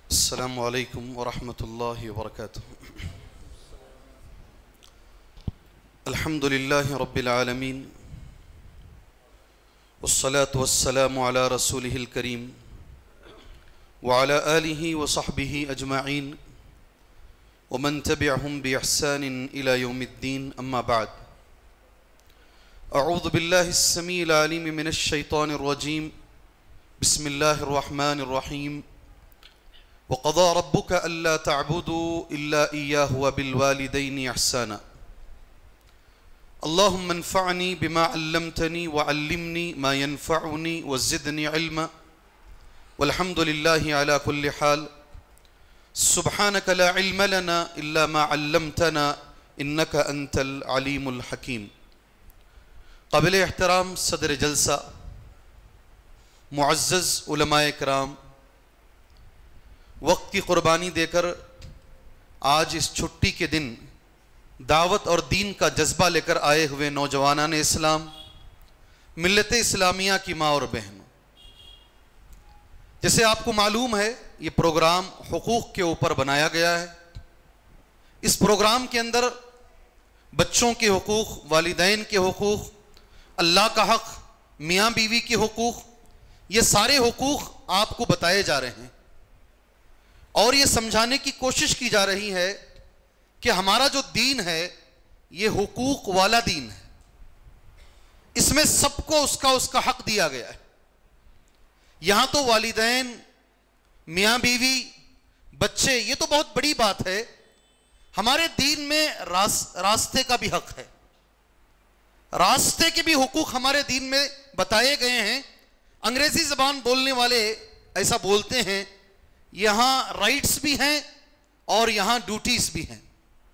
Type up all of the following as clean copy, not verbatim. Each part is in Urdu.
السلام علیکم ورحمۃ اللہ وبرکاتہ۔ الحمد للہ رب العالمین والصلاة والسلام علی رسولہ الکریم وعلی آلہ وصحبہ اجمعین ومن تبعہم بإحسان الی یوم الدین، اما بعد۔ اعوذ باللہ السمیع العلیم من الشیطان الرجیم، بسم اللہ الرحمن الرحیم۔ وقضى ربك ألا تعبدوا إلا إياه وبالوالدين إحسانا۔ اللهم انفعني بما علمتني وعلمني ما ينفعني وزدني علما، والحمد لله على كل حال، سبحانك لا علم لنا إلا ما علمتنا إنك أنت العليم الحكيم۔ قابل احترام صدر جلسہ، معزز علماء کرام، وقت کی قربانی دے کر آج اس چھٹی کے دن دعوت اور دین کا جذبہ لے کر آئے ہوئے نوجوانان اسلام، ملت اسلامیہ کی ماں اور بہنوں، جیسے آپ کو معلوم ہے یہ پروگرام حقوق کے اوپر بنایا گیا ہے۔ اس پروگرام کے اندر بچوں کے حقوق، والدین کے حقوق، اللہ کا حق، میاں بیوی کے حقوق، یہ سارے حقوق آپ کو بتائے جا رہے ہیں، اور یہ سمجھانے کی کوشش کی جا رہی ہے کہ ہمارا جو دین ہے یہ حقوق والا دین ہے۔ اس میں سب کو اس کا حق دیا گیا ہے۔ یہاں تو والدین، میاں بیوی، بچے، یہ تو بہت بڑی بات ہے۔ ہمارے دین میں راستے کا بھی حق ہے، راستے کے بھی حقوق ہمارے دین میں بتائے گئے ہیں۔ انگریزی زبان بولنے والے ایسا بولتے ہیں، یہاں رائٹس بھی ہیں اور یہاں ڈیوٹیز بھی ہیں۔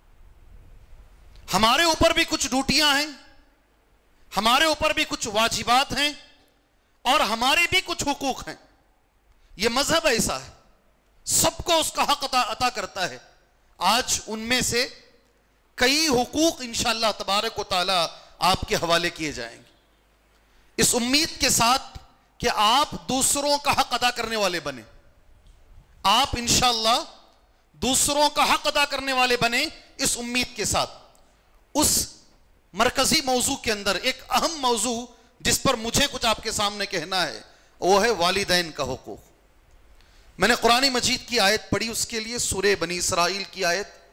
ہمارے اوپر بھی کچھ ڈیوٹیاں ہیں، ہمارے اوپر بھی کچھ واجبات ہیں، اور ہمارے بھی کچھ حقوق ہیں۔ یہ مذہب ایسا ہے، سب کو اس کا حق عطا کرتا ہے۔ آج ان میں سے کئی حقوق انشاءاللہ تبارک و تعالی آپ کے حوالے کیے جائیں گے، اس امید کے ساتھ کہ آپ دوسروں کا حق ادا کرنے والے بنیں۔ آپ انشاءاللہ دوسروں کا حق ادا کرنے والے بنیں، اس امید کے ساتھ۔ اس مرکزی موضوع کے اندر ایک اہم موضوع جس پر مجھے کچھ آپ کے سامنے کہنا ہے، وہ ہے والدین کا حقوق۔ میں نے قرآن مجید کی آیت پڑھی، اس کے لیے سورہ بنی اسرائیل کی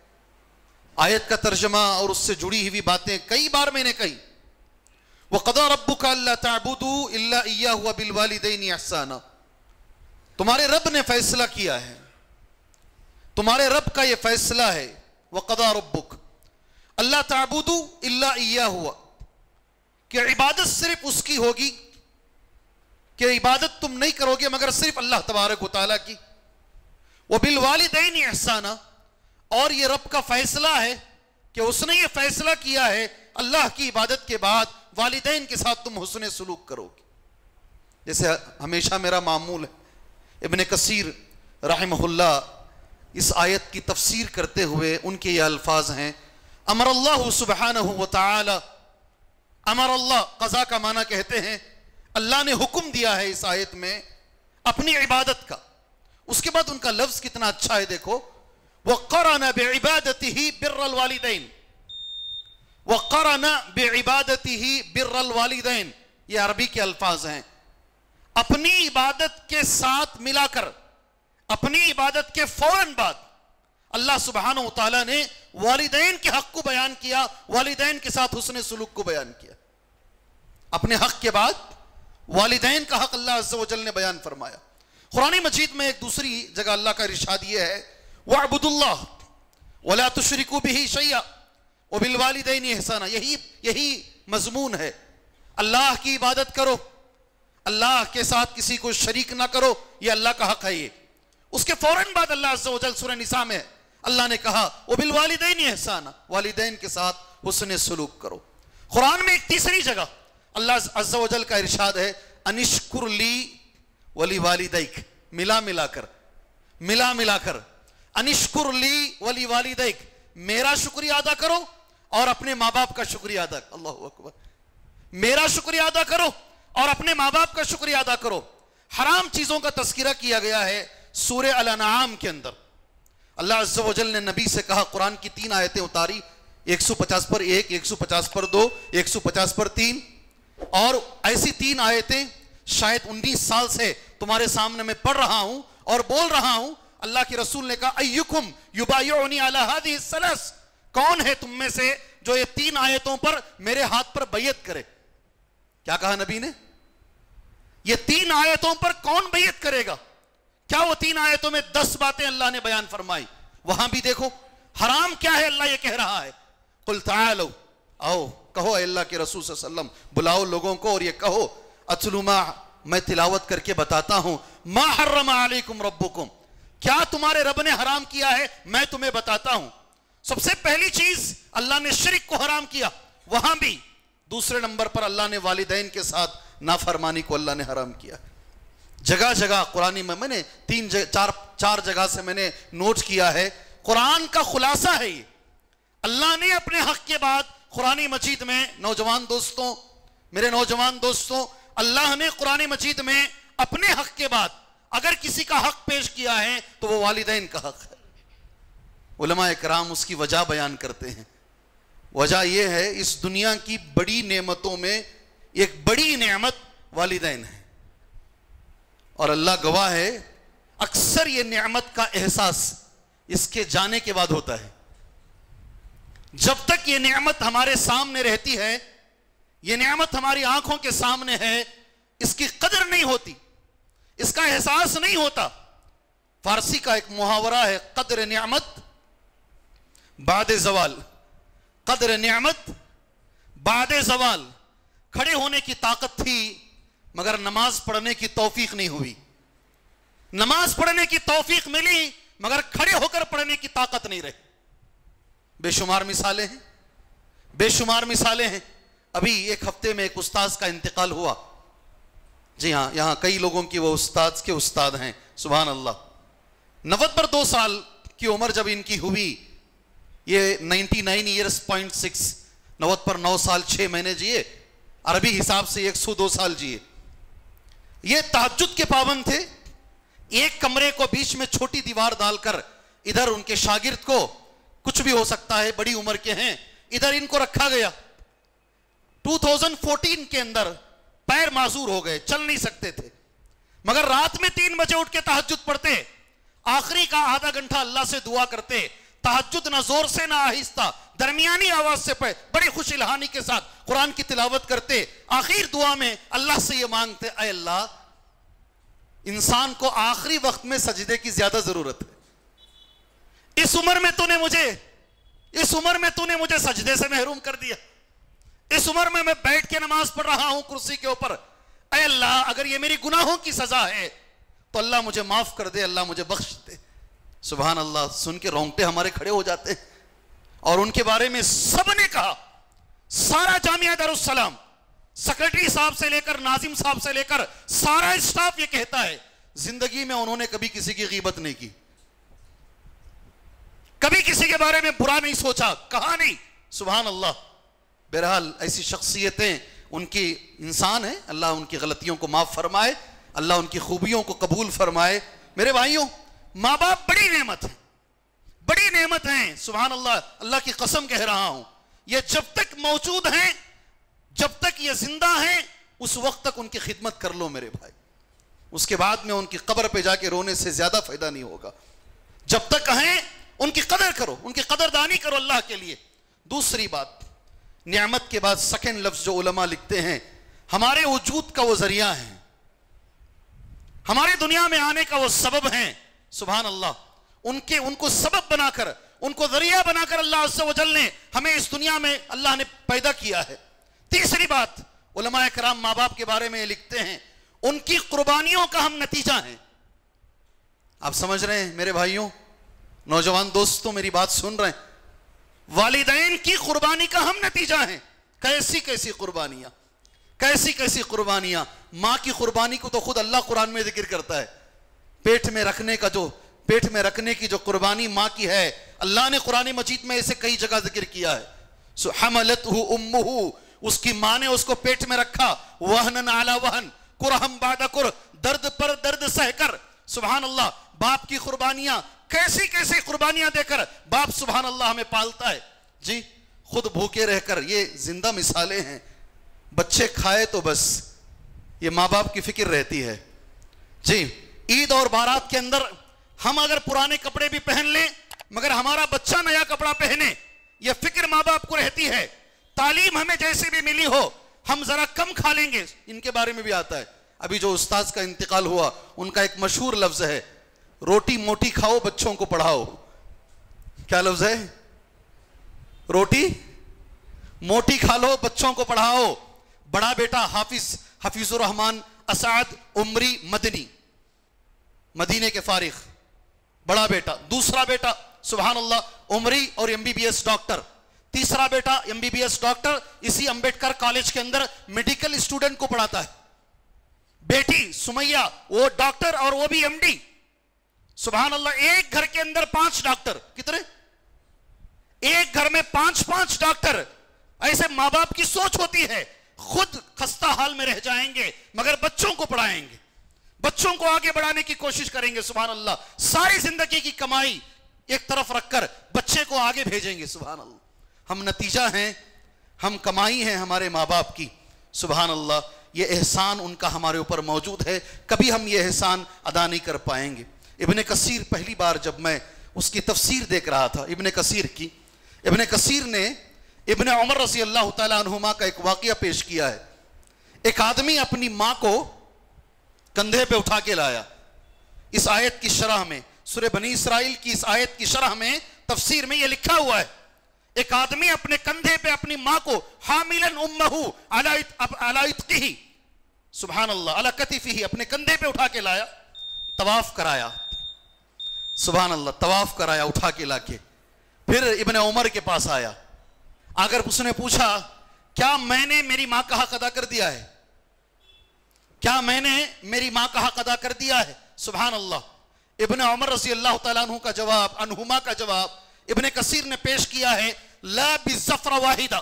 آیت کا ترجمہ اور اس سے جڑی ہوئی باتیں کئی بار میں نے کہی۔ وَقَضَىٰ رَبُّكَ أَلَّا تَعْبُدُوا إِلَّا إِيَّاهُ وَبِالْوَالِدَيْنِ إِحْسَانًا۔ تمہارے رب نے فیصلہ کیا ہے، تمہارے رب کا یہ فیصلہ ہے، وَقَضَىٰ رَبُّكَ أَلَّا تَعْبُدُوا إِلَّا إِيَّاهُ، کہ عبادت صرف اس کی ہوگی، کہ عبادت تم نہیں کرو گے مگر صرف اللہ تبارک و تعالیٰ کی۔ وَبِالْوَالِدَيْنِ إِحْسَانًا، اور یہ رب کا فیصلہ ہے کہ اس نے یہ فیصلہ کیا ہے اللہ کی عبادت کے بعد والدین کے ساتھ تم حسن سلوک کرو گے۔ جیسے ہمیشہ میرا معمول ہے، ابن کثیر رحمہ اللہ اس آیت کی تفسیر کرتے ہوئے ان کے یہ الفاظ ہیں، امر اللہ سبحانہ وتعالی، امر اللہ قضا کا معنی کہتے ہیں اللہ نے حکم دیا ہے اس آیت میں اپنی عبادت کا۔ اس کے بعد ان کا لفظ کتنا اچھا ہے، دیکھو، وَقَرَنَ بِعِبَادَتِهِ بِرَّ الْوَالِدَيْنِ، وَقَرَنَ بِعِبَادَتِهِ بِرَّ الْوَالِدَيْنِ، یہ عربی کے الفاظ ہیں۔ اپنی عبادت کے ساتھ ملا کر، اپنی عبادت کے فوراً بعد اللہ سبحانہ وتعالی نے والدین کے حق کو بیان کیا، والدین کے ساتھ حسن سلوک کو بیان کیا۔ اپنے حق کے بعد والدین کا حق اللہ عز و جل نے بیان فرمایا۔ قرآن مجید میں ایک دوسری جگہ اللہ کا ارشاد یہ ہے، وَاعْبُدُوا اللَّهَ وَلَا تُشْرِكُوا بِهِ شَيْئًا وَبِالْوَالِدَيْنِ إِحْسَانًا، یہی مضمون ہے، اللہ کی عبادت کرو، اللہ کے ساتھ کسی کو شریک نہ کرو، یہ اللہ کا حق ہے۔ یہ اس کے فوراً بعد اللہ عز و جل سورہ نساء میں اللہ نے کہا وَبِالْوَالِدَيْنِ إِحْسَانًا، والدین کے ساتھ حسن سلوک کرو۔ قرآن میں ایک تیسری جگہ اللہ عز و جل کا ارشاد ہے، انشکر لی وَلِوَالِدَيْكَ، ملا کر انشکر لی وَلِوَالِدَيْكَ، میرا شکریہ ادا کرو اور اپنے ماں باپ کا شکریہ ادا کرو۔ اللہ اکبر، میرا شکریہ ادا کرو اور اپنے ماں باپ کا شکریہ ادا کرو۔ حرام چیزوں کا تذکرہ کیا گیا ہے، سورہ الانعام کے اندر اللہ عز و جل نے نبی سے کہا، قرآن کی 3 آیتیں اتاری، 150 پر 1، 150 پر 2، 150 پر 3، اور ایسی 3 آیتیں شاید 19 سال سے تمہارے سامنے میں پڑھ رہا ہوں اور بول رہا ہوں۔ اللہ کے رسول نے کہا ایکم یبایعنی علی ہذہ الثلاث، کون ہے تم میں سے جو یہ 3 آیتوں پر میرے ہاتھ پر بیعت کرے؟ کیا کہا نبی نے؟ یہ 3 آیتوں پر کون بیعت کرے گا؟ کیا وہ 3 آیتوں میں 10 باتیں اللہ نے بیان فرمائی؟ وہاں بھی دیکھو حرام کیا ہے، اللہ یہ کہہ رہا ہے قل تعالوا، آؤ کہو اے اللہ کے رسول صلی اللہ علیہ وسلم، بلاؤ لوگوں کو اور یہ کہو اتلو ما، میں تلاوت کر کے بتاتا ہوں، ما حرم علیکم ربکم، کیا تمہارے رب نے حرام کیا ہے میں تمہیں بتاتا ہوں۔ سب سے پہلی چیز اللہ نے شرک کو حرام کیا، وہاں بھی۔ دوسرے نمبر پر اللہ نے والدین کے ساتھ نافرمانی کو اللہ نے حرام کیا۔ جگہ جگہ قرآن میں نے 3-4 جگہ سے میں نے نوٹ کیا ہے، قرآن کا خلاصہ ہے یہ۔ اللہ نے اپنے حق کے بعد قرآن مجید میں، نوجوان دوستوں، میرے نوجوان دوستوں، اللہ نے قرآن مجید میں اپنے حق کے بعد اگر کسی کا حق پیش کیا ہے تو وہ والدین کا حق ہے۔ علماء کرام اس کی وجہ بیان کرتے ہیں، وجہ یہ ہے اس دنیا کی بڑی نعمتوں میں ایک بڑی نعمت والدین ہے، اور اللہ گواہ ہے اکثر یہ نعمت کا احساس اس کے جانے کے بعد ہوتا ہے۔ جب تک یہ نعمت ہمارے سامنے رہتی ہے، یہ نعمت ہماری آنکھوں کے سامنے ہے، اس کی قدر نہیں ہوتی، اس کا احساس نہیں ہوتا۔ فارسی کا ایک محاورہ ہے، قدر نعمت بعد زوال، قدر نعمت بعد زوال۔ کھڑے ہونے کی طاقت تھی مگر نماز پڑھنے کی توفیق نہیں ہوئی، نماز پڑھنے کی توفیق ملی مگر کھڑے ہو کر پڑھنے کی طاقت نہیں رہی۔ بے شمار مثالیں ہیں، بے شمار مثالیں ہیں۔ ابھی ایک ہفتے میں ایک استاذ کا انتقال ہوا، جی ہاں، یہاں کئی لوگوں کی وہ استاذ کے استاد ہیں، سبحان اللہ۔ 90 پر 2 سال کی عمر جب ان کی ہوئی، یہ 99 ایئرز.6، 90 پر 9 سال 6 مہینے جیے، عربی حساب سے 102 سال جیے۔ یہ تہجد کے پابند تھے۔ ایک کمرے کو بیچ میں چھوٹی دیوار ڈال کر ادھر ان کے شاگرد کو، کچھ بھی ہو سکتا ہے، بڑی عمر کے ہیں، ادھر ان کو رکھا گیا۔ 2014 کے اندر پیر معذور ہو گئے، چل نہیں سکتے تھے، مگر رات میں 3 بجے اٹھ کے تہجد پڑھتے، آخری کا آدھا گھنٹہ اللہ سے دعا کرتے، تہجد نہ زور سے نہ آہستہ، درمیانی آواز سے پڑھے، بڑی خوش الہانی کے ساتھ قرآن کی تلاوت کرتے، آخر دعا میں اللہ سے یہ مانگتے، اے اللہ انسان کو آخری وقت میں سجدے کی زیادہ ضرورت ہے، اس عمر میں تو نے مجھے سجدے سے محروم کر دیا، اس عمر میں بیٹھ کے نماز پڑھ رہا ہوں کرسی کے اوپر، اے اللہ اگر یہ میری گناہوں کی سزا ہے تو اللہ مجھے معاف کر دے، اللہ مجھے بخش دے۔ سبحان اللہ، سن کے رونگٹے ہمارے کھڑے ہو جاتے ہیں۔ اور ان کے بارے میں سب نے کہا، سارا جامعہ دارالسلام، سیکرٹری صاحب سے لے کر ناظم صاحب سے لے کر سارا اسٹاف یہ کہتا ہے زندگی میں انہوں نے کبھی کسی کی غیبت نہیں کی، کبھی کسی کے بارے میں برا نہیں سوچا، کہا نہیں۔ سبحان اللہ۔ بہرحال ایسی شخصیتیں ان کی انسان ہیں، اللہ ان کی غلطیوں کو معاف فرمائے، اللہ ان کی خوبیوں کو قبول فرمائے۔ میرے بھائیوں، ماں باپ بڑی نعمت ہیں، بڑی نعمت ہیں، سبحان اللہ، اللہ کی قسم کہہ رہا ہوں، یہ جب تک موجود ہیں، جب تک یہ زندہ ہیں، اس وقت تک ان کی خدمت کر لو میرے بھائی، اس کے بعد میں ان کی قبر پہ جا کے رونے سے زیادہ فائدہ نہیں ہوگا۔ جب تک ہیں ان کی قدر کرو، ان کی قدردانی کرو اللہ کے لیے۔ دوسری بات، نعمت کے بعد سیکنڈ لفظ جو علماء لکھتے ہیں، ہمارے وجود کا وہ ذریعہ ہیں، ہمارے دنیا میں آنے کا وہ سبب ہیں، سبحان اللہ۔ ان کو سبب بنا کر، ان کو ذریعہ بنا کر اللہ عز و جل نے ہمیں اس دنیا میں اللہ نے پیدا کیا ہے۔ تیسری بات، علماء کرام ماں باپ کے بارے میں لکھتے ہیں، ان کی قربانیوں کا ہم نتیجہ ہیں۔ آپ سمجھ رہے ہیں میرے بھائیوں، نوجوان دوستوں میری بات سن رہے ہیں، والدین کی قربانی کا ہم نتیجہ ہیں۔ کیسی کیسی قربانیاں، کیسی کیسی قربانیاں۔ ماں کی قربانی کو تو خود اللہ قرآن میں ذکر کرتا ہے، پیٹ میں رکھنے کی جو قربانی ماں کی ہے، اللہ نے قرآن مجید میں اسے کئی جگہ ذکر کیا ہے۔ حملتہ امہ، اس کی ماں نے اس کو پیٹ میں رکھا، وہنن علی وہن، کرہم بعد کر، درد پر درد سہ کر، سبحان اللہ، باپ کی قربانیاں، کیسی کیسی قربانیاں دے کر باپ سبحان اللہ ہمیں پالتا ہے جی، خود بھوکے رہ کر. یہ زندہ مثالیں ہیں. بچے کھائے تو بس یہ ماں باپ کی فکر رہتی ہے جی. عید اور بارات کے اندر ہم اگر پرانے کپڑے بھی پہن لیں مگر ہمارا بچہ نیا کپڑا پہنے، یہ فکر ماں باپ کو رہتی ہے. تعلیم ہمیں جیسے بھی ملی ہو ہم ذرا کم کھا لیں گے. ان کے بارے میں بھی آتا ہے. ابھی جو استاذ کا انتقال ہوا ان کا ایک مشہور لفظ ہے، روٹی موٹی کھاؤ بچوں کو پڑھاؤ. کیا لفظ ہے؟ روٹی موٹی کھا لو بچوں کو پڑھاؤ. بڑا بیٹا حفیظ الرحمان اسعد عمری مدنی، مدینے کے فارغ بڑا بیٹا. دوسرا بیٹا سبحان اللہ عمری اور MBBS ڈاکٹر. تیسرا بیٹا MBBS ڈاکٹر اسی امبیڈکر کالج کے اندر میڈیکل اسٹوڈنٹ کو پڑھاتا ہے. بیٹی سمیہ وہ ڈاکٹر اور وہ بھی MD. سبحان اللہ ایک گھر کے اندر 5 ڈاکٹر. کتنے؟ ایک گھر میں 5 ڈاکٹر. ایسے ماں باپ کی سوچ ہوتی ہے خود خستہ حال میں رہ جائیں گے مگر بچوں کو پڑھائیں گے، بچوں کو آگے بڑھانے کی کوشش کریں گے. سبحان اللہ ساری زندگی کی کمائی ایک طرف رکھ کر بچے کو آگے بھیجیں گے. سبحان اللہ ہم نتیجہ ہیں، ہم کمائی ہیں ہمارے ماں باپ کی. سبحان اللہ یہ احسان ان کا ہمارے اوپر موجود ہے، کبھی ہم یہ احسان ادا نہیں کر پائیں گے. ابن کثیر پہلی بار جب میں اس کی تفسیر دیکھ رہا تھا ابن کثیر نے ابن عمر رضی اللہ تعالیٰ عنہما کا ایک واقعہ پیش کیا ہے. ایک آدمی اپنی ماں کو کندھے پہ اٹھا کے لایا. اس آیت کی شرح میں سورہ بنی اسرائیل کی اس آیت کی شرح میں تفسیر میں یہ لکھا ہوا ہے ایک آدمی اپنے کندھے پہ اپنی ماں کو حاملاً امہو علی عتقہ سبحان اللہ علی کتفہ اپنے کندھے پہ اٹھا کے لایا. طواف کرایا سبحان اللہ طواف کرایا اٹھا کے لا کے. پھر ابن عمر کے پاس آیا. اگر اس نے پوچھا کیا میں نے میری ماں کا حق ادا کر دیا ہے؟ کیا میں نے میری ماں کا حق ادا کر دیا ہے؟ سبحان اللہ ابن عمر رضی اللہ تعالیٰ عنہما کا جواب ابن کثیر نے پیش کیا ہے لا بظفر واحدہ،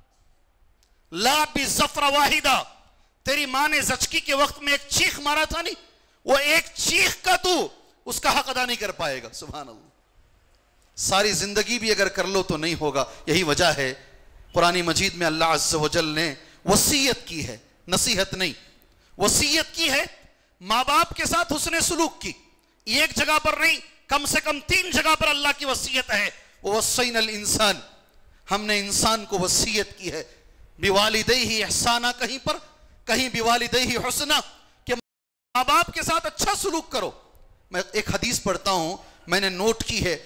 لا بظفر واحدہ. تیری ماں نے زچگی کے وقت میں ایک چیخ مارا تھا نہیں، وہ ایک چیخ کا تو اس کا حق ادا نہیں کر پائے گا. سبحان اللہ ساری زندگی بھی اگر کر لو تو نہیں ہوگا. یہی وجہ ہے قرآن مجید میں اللہ عز و جل نے وصیت کی ہے، نصیحت نہیں، وصیت کی ہے. ماں باپ کے ساتھ حسن سلوک کی. ایک جگہ پر نہیں کم سے کم 3 جگہ پر اللہ کی وصیت ہے. وَوَصَّيْنَا الْإِنسَانَ ہم نے انسان کو وصیت کی ہے. بِوَالِدَيْهِ احسانہ کہیں پر، کہیں بِوَالِدَيْهِ حُسْنًا کہ ماں باپ کے ساتھ اچھا سلوک کرو. میں ایک حدیث پڑھتا ہوں میں نے نوٹ کی ہے،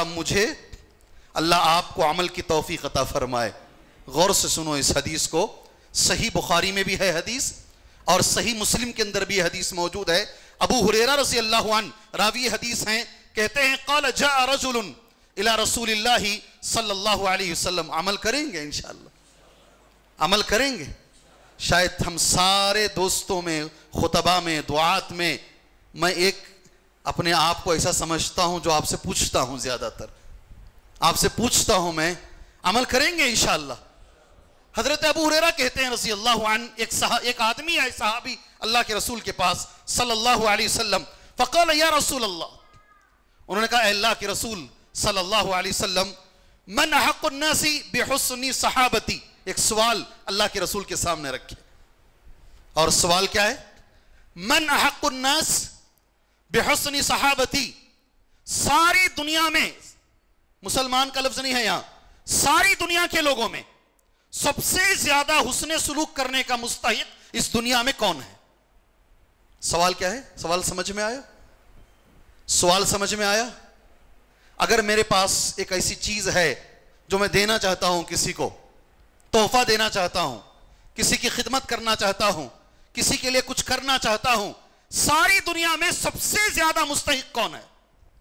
اللہ آپ کو عمل کی توفیق عطا فرمائے. غور سے سنو اس حدیث کو. صحیح بخاری میں بھی ہے حدیث اور صحیح مسلم کے اندر بھی حدیث موجود ہے. ابو ہریرہ رضی اللہ عنہ راوی حدیث ہیں، کہتے ہیں قال جاء رجل الى رسول اللہ صلی اللہ علیہ وسلم. عمل کریں گے انشاءاللہ، عمل کریں گے. شاید ہم سارے دوستوں میں، خطبہ میں، دعات میں میں ایک اپنے آپ کو ایسا سمجھتا ہوں جو آپ سے پوچھتا ہوں، زیادہ تر آپ سے پوچھتا ہوں میں عمل کریں گے انشاءاللہ. حضرت ابو ہریرہ کہتے ہیں رضی اللہ عنہ ایک آدمی آئے صحابی اللہ کے رسول کے پاس صلی اللہ علیہ وسلم. فقال یا رسول اللہ انہوں نے کہا اے اللہ کے رسول صلی اللہ علیہ وسلم من احق الناس بحسن صحابتی. ایک سوال اللہ کے رسول کے سامنے رکھے اور سوال کیا ہے؟ من احق الناس بحسن صحابتی. ساری دنیا میں، مسلمان کا لفظ نہیں ہے یہاں، ساری دنیا کے لوگوں میں سب سے زیادہ حسن سلوک کرنے کا مستحق اس دنیا میں کون ہے؟ سوال کیا ہے؟ سوال سمجھ میں آیا؟ سوال سمجھ میں آیا؟ اگر میرے پاس ایک ایسی چیز ہے جو میں دینا چاہتا ہوں، کسی کو تحفہ دینا چاہتا ہوں، کسی کی خدمت کرنا چاہتا ہوں، کسی کے لیے کچھ کرنا چاہتا ہوں، ساری دنیا میں سب سے زیادہ مستحق کون ہے؟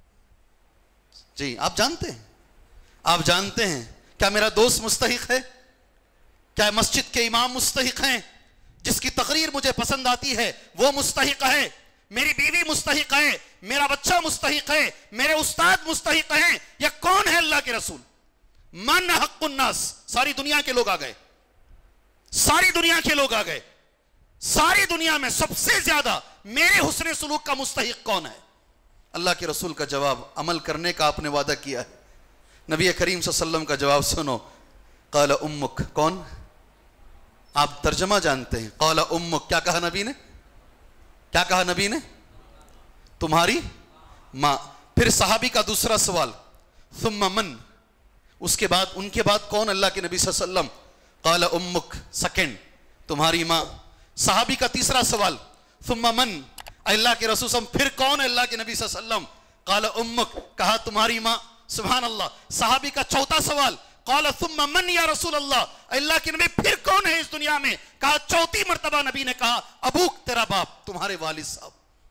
جی آپ جانتے ہیں؟ آپ جانتے ہیں؟ کیا میرا دوست مستحق ہے؟ کیا مسجد کے امام مستحق ہیں؟ جس کی تقریر مجھے پسند آتی ہے وہ مستحق ہے؟ میری بیوی مستحق ہے؟ میرا بچہ مستحق ہے؟ میرے استاد مستحق ہیں؟ یا کون ہے اللہ کے رسول؟ من حق الناس. ساری دنیا کے لوگ آ گئے، ساری دنیا کے لوگ آ گئے. ساری دنیا میں سب سے زیادہ میرے حسن سلوک کا مستحق کون ہے؟ اللہ کے رسول کا جواب، عمل کرنے کا آپ نے وعدہ کیا ہے. نبی کریم صلی اللہ علیہ وسلم کا جواب سنو. قال امک، کون؟ آپ ترجمہ جانتے ہیں. قال امک، کیا کہا نبی نے؟ کیا کہا نبی نے؟ تمہاری ماں. پھر صحابی کا دوسرا سوال، ثم من، اس کے بعد، ان کے بعد کون؟ اللہ کے نبی صلی اللہ علیہ وسلم. قال امک، سیکنڈ، تمہاری ماں. صحابی کا تیسرا سوال، ثم من، اللہ کے رسول صلی اللہ علیہ وسلم پھر کون؟ اللہ کے نبی صلی اللہ علیہ وسلم. قال امک، کہا تمہاری ماں. سبحان اللہ. صحابی کا چوتھا سوال، قال ثم من یا رسول اللہ، اللہ کے نبی پھر کون ہے اس دنیا میں؟ کہا چوتھی مرتبہ نبی نے کہا ابوک، تیرا باپ، تمہارے والد صاحب.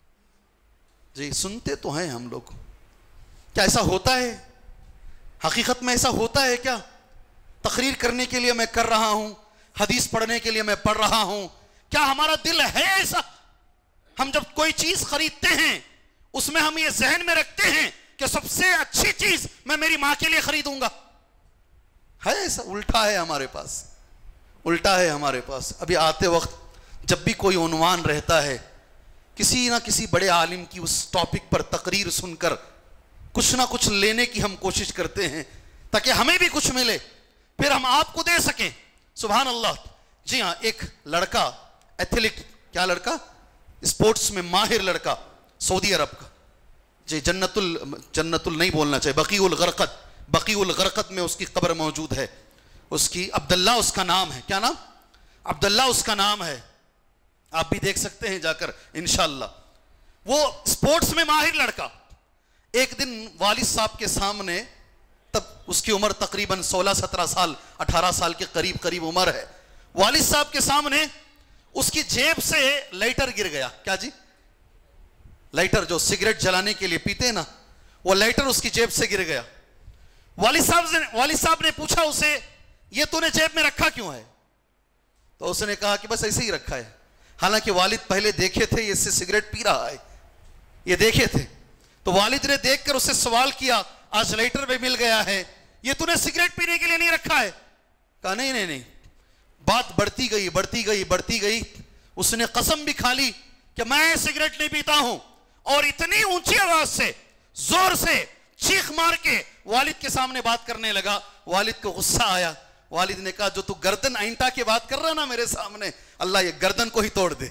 جی سنتے تو ہیں ہم لوگ. کیا ایسا ہوتا ہے؟ حقیقت میں ایسا ہوتا ہے کیا؟ تقریر کرنے کے لیے میں کر رہا ہوں، حدیث پڑھنے کے لیے میں پڑھ رہا ہوں، کیا ہمارا دل ہے ایسا؟ ہم جب کوئی چیز خریدتے ہیں اس میں ہم یہ ذہن میں رکھتے ہیں کہ سب سے اچھی چیز میں میری ماں کے لیے خریدوں گا؟ ہے ایسا؟ الٹا ہے ہمارے پاس، الٹا ہے ہمارے پاس. ابھی آتے وقت جب بھی کوئی عنوان رہتا ہے، کسی نہ کسی بڑے عالم کی اس ٹاپک پر تقریر سن کر کچھ نہ کچھ لینے کی ہم کوشش کرتے ہیں تاکہ ہمیں بھی کچھ ملے، پھر ہم آپ کو دے سکیں. سبحان اللہ. جی ہاں، ایک لڑکا ایتھلیٹ، کیا لڑکا؟ اسپورٹس میں ماہر لڑکا، سعودی عرب کا. جی جنت نہیں بولنا چاہیے، بقیع الغرقد میں اس کی قبر موجود ہے. اس کی عبداللہ اس کا نام ہے. کیا نام؟ عبداللہ اس کا نام ہے. آپ بھی دیکھ سکتے ہیں جا کر انشاءاللہ. وہ اسپورٹس میں ماہر لڑکا ایک دن والد صاحب کے سامنے، تب اس کی عمر تقریباً 16-17 سال 18 سال کے قریب عمر ہے. والد صاحب کے سامنے اس کی جیب سے لائٹر گر گیا. کیا جی؟ لائٹر جو سگریٹ جلانے کے لیے پیتے نا، وہ لائٹر اس کی جیب سے گر گیا. والد صاحب نے پوچھا اسے، یہ تو نے جیب میں رکھا کیوں ہے؟ تو اس نے کہا کہ بس ایسے ہی رکھا ہے. حالانکہ والد پہلے دیکھے تھے یہ اس سے سگریٹ پی رہا ہے، یہ دیکھے تھے. تو والد نے دیکھ کر اسے سوال کیا، آج لائٹر بھی مل گیا ہے، یہ تو نے سگریٹ پینے کے لیے نہیں رکھا ہے؟ کہا نہیں. بات بڑھتی گئی. اس نے قسم بھی کھا لی کہ میں سگریٹ نہیں پیتا ہوں، اور اتنی اونچی آواز سے، زور سے چیخ مار کے والد کے سامنے بات کرنے لگا. والد کو غصہ آیا. والد نے کہا جو تو گردن اینٹا کے بات کر رہا نا میرے سامنے، اللہ یہ گردن کو ہی توڑ دے،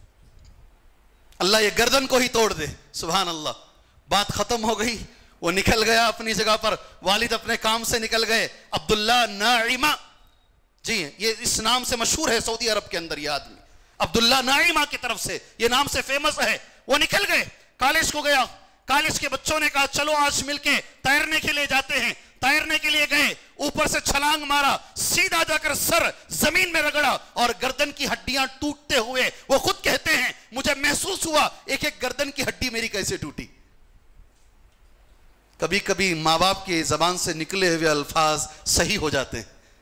اللہ یہ گردن کو ہی توڑ دے. سبحان اللہ. بات ختم ہو گئی، وہ نکل گیا اپنی جگہ پر. والد اپنے کام سے نکل گئے. عبداللہ ناعمہ، جی یہ اس نام سے مشہور ہے سعودی عرب کے اندر یہ آدمی، عبداللہ ناعمہ کی طرف سے یہ نام سے فیمس ہے. وہ نکل گئے، کالج کو گیا. کالج کے بچوں نے کہا چلو آج مل کے تیرنے کے لیے جاتے ہیں. تیرنے کے لیے گئے، اوپر سے چھلانگ مارا، سیدھا جا کر سر زمین میں رگڑا اور گردن کی ہڈیاں ٹوٹتے ہوئے وہ خود کہتے ہیں مجھے محسوس ہوا ایک ایک گردن کی ہڈی میری کیسے ٹوٹی. کبھی کبھی ماں باپ کی زبان سے نکلے ہوئے الفاظ صحیح ہو جاتے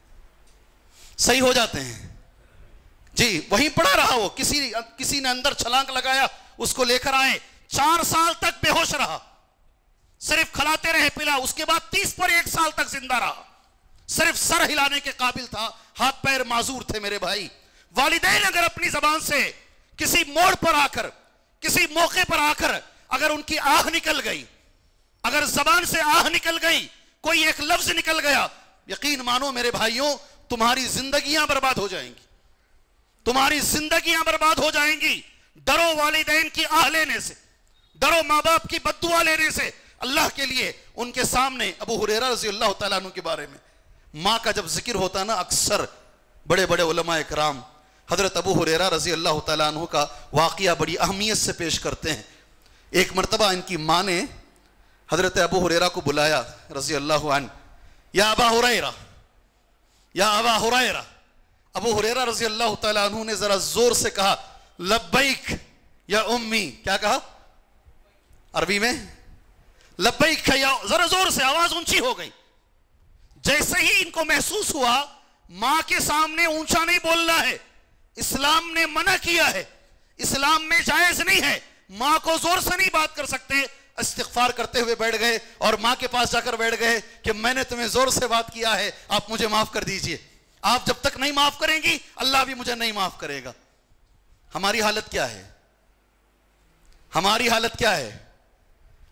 ہیں. جی وہیں پڑا رہا وہ، کسی نے اندر چھلانگ لگایا، اس کو لے کر آئے. 4 سال تک بے ہوش رہا، صرف کھلاتے رہے پلا. اس کے بعد 30 پر 1 سال تک زندہ رہا، صرف سر ہلانے کے قابل تھا، ہاتھ پیر معذور تھے. میرے بھائی، والدین اگر اپنی زبان سے کسی موڑ پر آ کر، کسی موقع پر آ کر اگر ان کی آہ نکل گئی، اگر زبان سے آہ نکل گئی، کوئی ایک لفظ نکل گیا، یقین مانو میرے بھائیوں تمہاری زندگیاں برباد ہو جائیں گی، تمہاری زندگیاں برباد ہو جائیں گی. ڈرو والدین کی آہ لینے سے، ڈرو ماں باپ کی بد دعا لینے سے. اللہ کے لیے ان کے سامنے ابو ہریرہ رضی اللہ تعالیٰ عنہ کے بارے میں ماں کا جب ذکر ہوتا نا، اکثر بڑے بڑے علماء اکرام حضرت ابو ہریرہ رضی اللہ تعالیٰ عنہ کا واقعہ بڑی اہمیت سے پیش کرتے ہیں. ایک مرتبہ ان کی ماں نے حضرت ابو ہریرہ کو بلایا رضی اللہ عنہ. یا ابا ہریرہ، یا ابا ہریرہ. ابو ہریرہ رضی اللہ تعالیٰ عنہ نے ذرا زور سے کہا لبیک یا امی. کیا کہا عربی میں؟ لبیک یا، ذرا زور سے، آواز اونچی ہو گئی. جیسے ہی ان کو محسوس ہوا ماں کے سامنے اونچا نہیں بولنا ہے، اسلام نے منع کیا ہے، اسلام میں جائز نہیں ہے، ماں کو زور سے نہیں بات کر سکتے. استغفار کرتے ہوئے بیٹھ گئے اور ماں کے پاس جا کر بیٹھ گئے کہ میں نے تمہیں زور سے بات کیا ہے، آپ مجھے معاف کر دیجئے. آپ جب تک نہیں معاف کریں گی اللہ بھی مجھے نہیں معاف کرے گا. ہماری حالت کیا ہے؟ ہماری حالت کیا ہے؟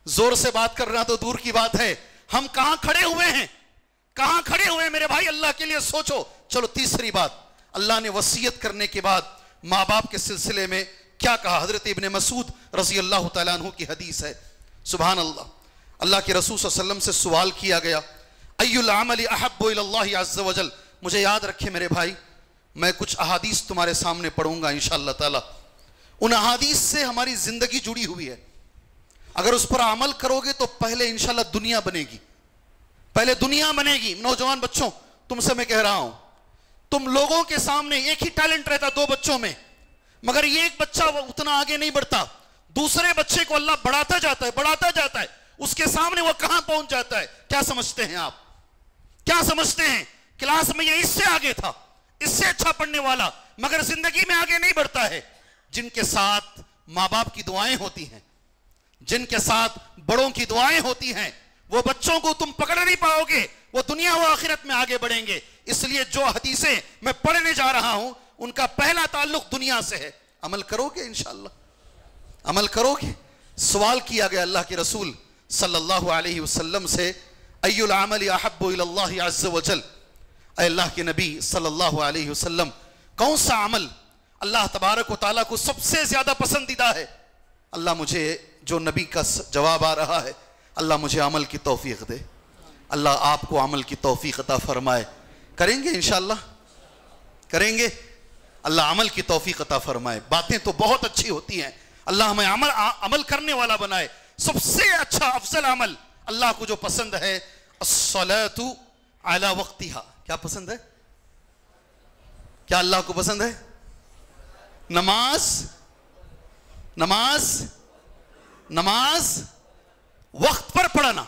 زور سے بات کرنا تو دور کی بات ہے، ہم کہاں کھڑے ہوئے ہیں، کہاں کھڑے ہوئے ہیں میرے بھائی، اللہ کے لیے سوچو۔ چلو تیسری بات، اللہ نے وصیت کرنے کے بعد ماں باپ کے سلسلے میں کیا کہا؟ حضرت ابن مسعود رضی اللہ تعالیٰ عنہ کی حدیث ہے، سبحان اللہ، اللہ کے رسول صلی اللہ علیہ وسلم سے سوال کیا گیا، ای العمل احب الی اللہ عز وجل۔ مجھے یاد رکھے میرے بھائی، میں کچھ احادیث تمہارے سامنے پڑھوں گا انشاءاللہ تعالی، ان احادیث سے ہماری زندگی جڑی ہوئی ہے، اگر اس پر عمل کرو گے تو پہلے انشاءاللہ دنیا بنے گی، پہلے دنیا بنے گی۔ نوجوان بچوں، تم سے میں کہہ رہا ہوں، تم لوگوں کے سامنے ایک ہی ٹیلنٹ رہتا دو بچوں میں، مگر یہ ایک بچہ وہ اتنا آگے نہیں بڑھتا، دوسرے بچے کو اللہ بڑھاتا جاتا ہے، بڑھاتا جاتا ہے، اس کے سامنے وہ کہاں پہنچ جاتا ہے؟ کیا سمجھتے ہیں آپ؟ کیا سمجھتے ہیں؟ کلاس میں یہ اس سے آگے تھا، اس سے اچھا پڑھنے والا، مگر زندگی میں آگے نہیں بڑھتا ہے۔ جن کے ساتھ ماں باپ کی دعائیں ہوتی ہیں، جن کے ساتھ بڑوں کی دعائیں ہوتی ہیں، وہ بچوں کو تم پکڑ نہیں پاؤ گے، وہ دنیا و آخرت میں آگے بڑھیں گے۔ اس لیے جو حدیثیں میں پڑھنے جا رہا ہوں ان کا پہلا تعلق دنیا سے ہے۔ عمل کرو گے انشاءاللہ؟ عمل کرو گے؟ سوال کیا گیا اللہ کے رسول صلی اللہ علیہ وسلم سے، ای العمل احب الی اللہ عز وجل، اے اللہ کے نبی صلی اللہ علیہ وسلم، کون سا عمل اللہ تبارک و تعالیٰ کو سب سے زیادہ پسندیدہ ہے؟ اللہ مجھے، جو نبی کا جواب آ رہا ہے، اللہ مجھے عمل کی توفیق دے، اللہ آپ کو عمل کی توفیق عطا فرمائے۔ کریں گے انشاءاللہ؟ کریں گے؟ اللہ عمل کی توفیق عطا فرمائے۔ باتیں تو بہت اچھی ہوتی ہیں، اللہ ہمیں عمل کرنے والا بنائے۔ سب سے اچھا افضل عمل اللہ کو جو پسند ہے، الصلاۃ علی وقتہا۔ کیا پسند ہے؟ کیا اللہ کو پسند ہے؟ نماز، نماز، نماز وقت پر پڑھنا،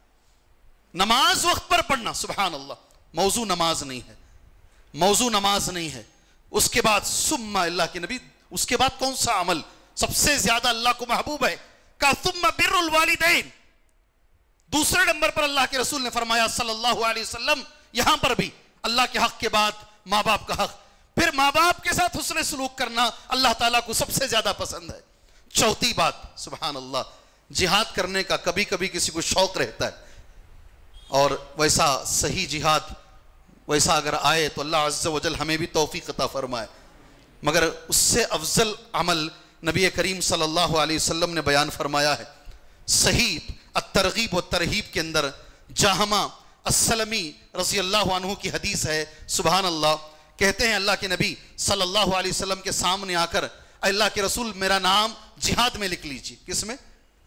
نماز وقت پر پڑھنا، سبحان اللہ۔ موضوع نماز نہیں ہے، موضوع نماز نہیں ہے۔ اس کے بعد ثم، اللہ کے نبی، اس کے بعد کون سا عمل سب سے زیادہ اللہ کو محبوب ہے؟ کہا ثم بر الوالدین۔ دوسرے نمبر پر اللہ کے رسول نے فرمایا صلی اللہ علیہ وسلم، یہاں پر بھی اللہ کے حق کے بعد ماں باپ کا حق، پھر ماں باپ کے ساتھ حسن سلوک کرنا اللہ تعالیٰ کو سب سے زیادہ پسند ہے۔ چوتھی بات، سبحان اللہ، جہاد کرنے کا کبھی کبھی کسی کو شوق رہتا ہے، اور ویسا صحیح جہاد ویسا اگر آئے تو اللہ عز و جل ہمیں بھی توفیق عطا فرمائے، مگر اس سے افضل عمل نبی کریم صلی اللہ علیہ وسلم نے بیان فرمایا ہے۔ صحیح الترغیب و ترہیب کے اندر جاہمہ السلمی رضی اللہ عنہ کی حدیث ہے، سبحان اللہ، کہتے ہیں اللہ کے نبی صلی اللہ علیہ وسلم کے سامنے آ کر، اللہ کے رسول میرا نام جہاد میں لکھ لیجیے۔ کس میں؟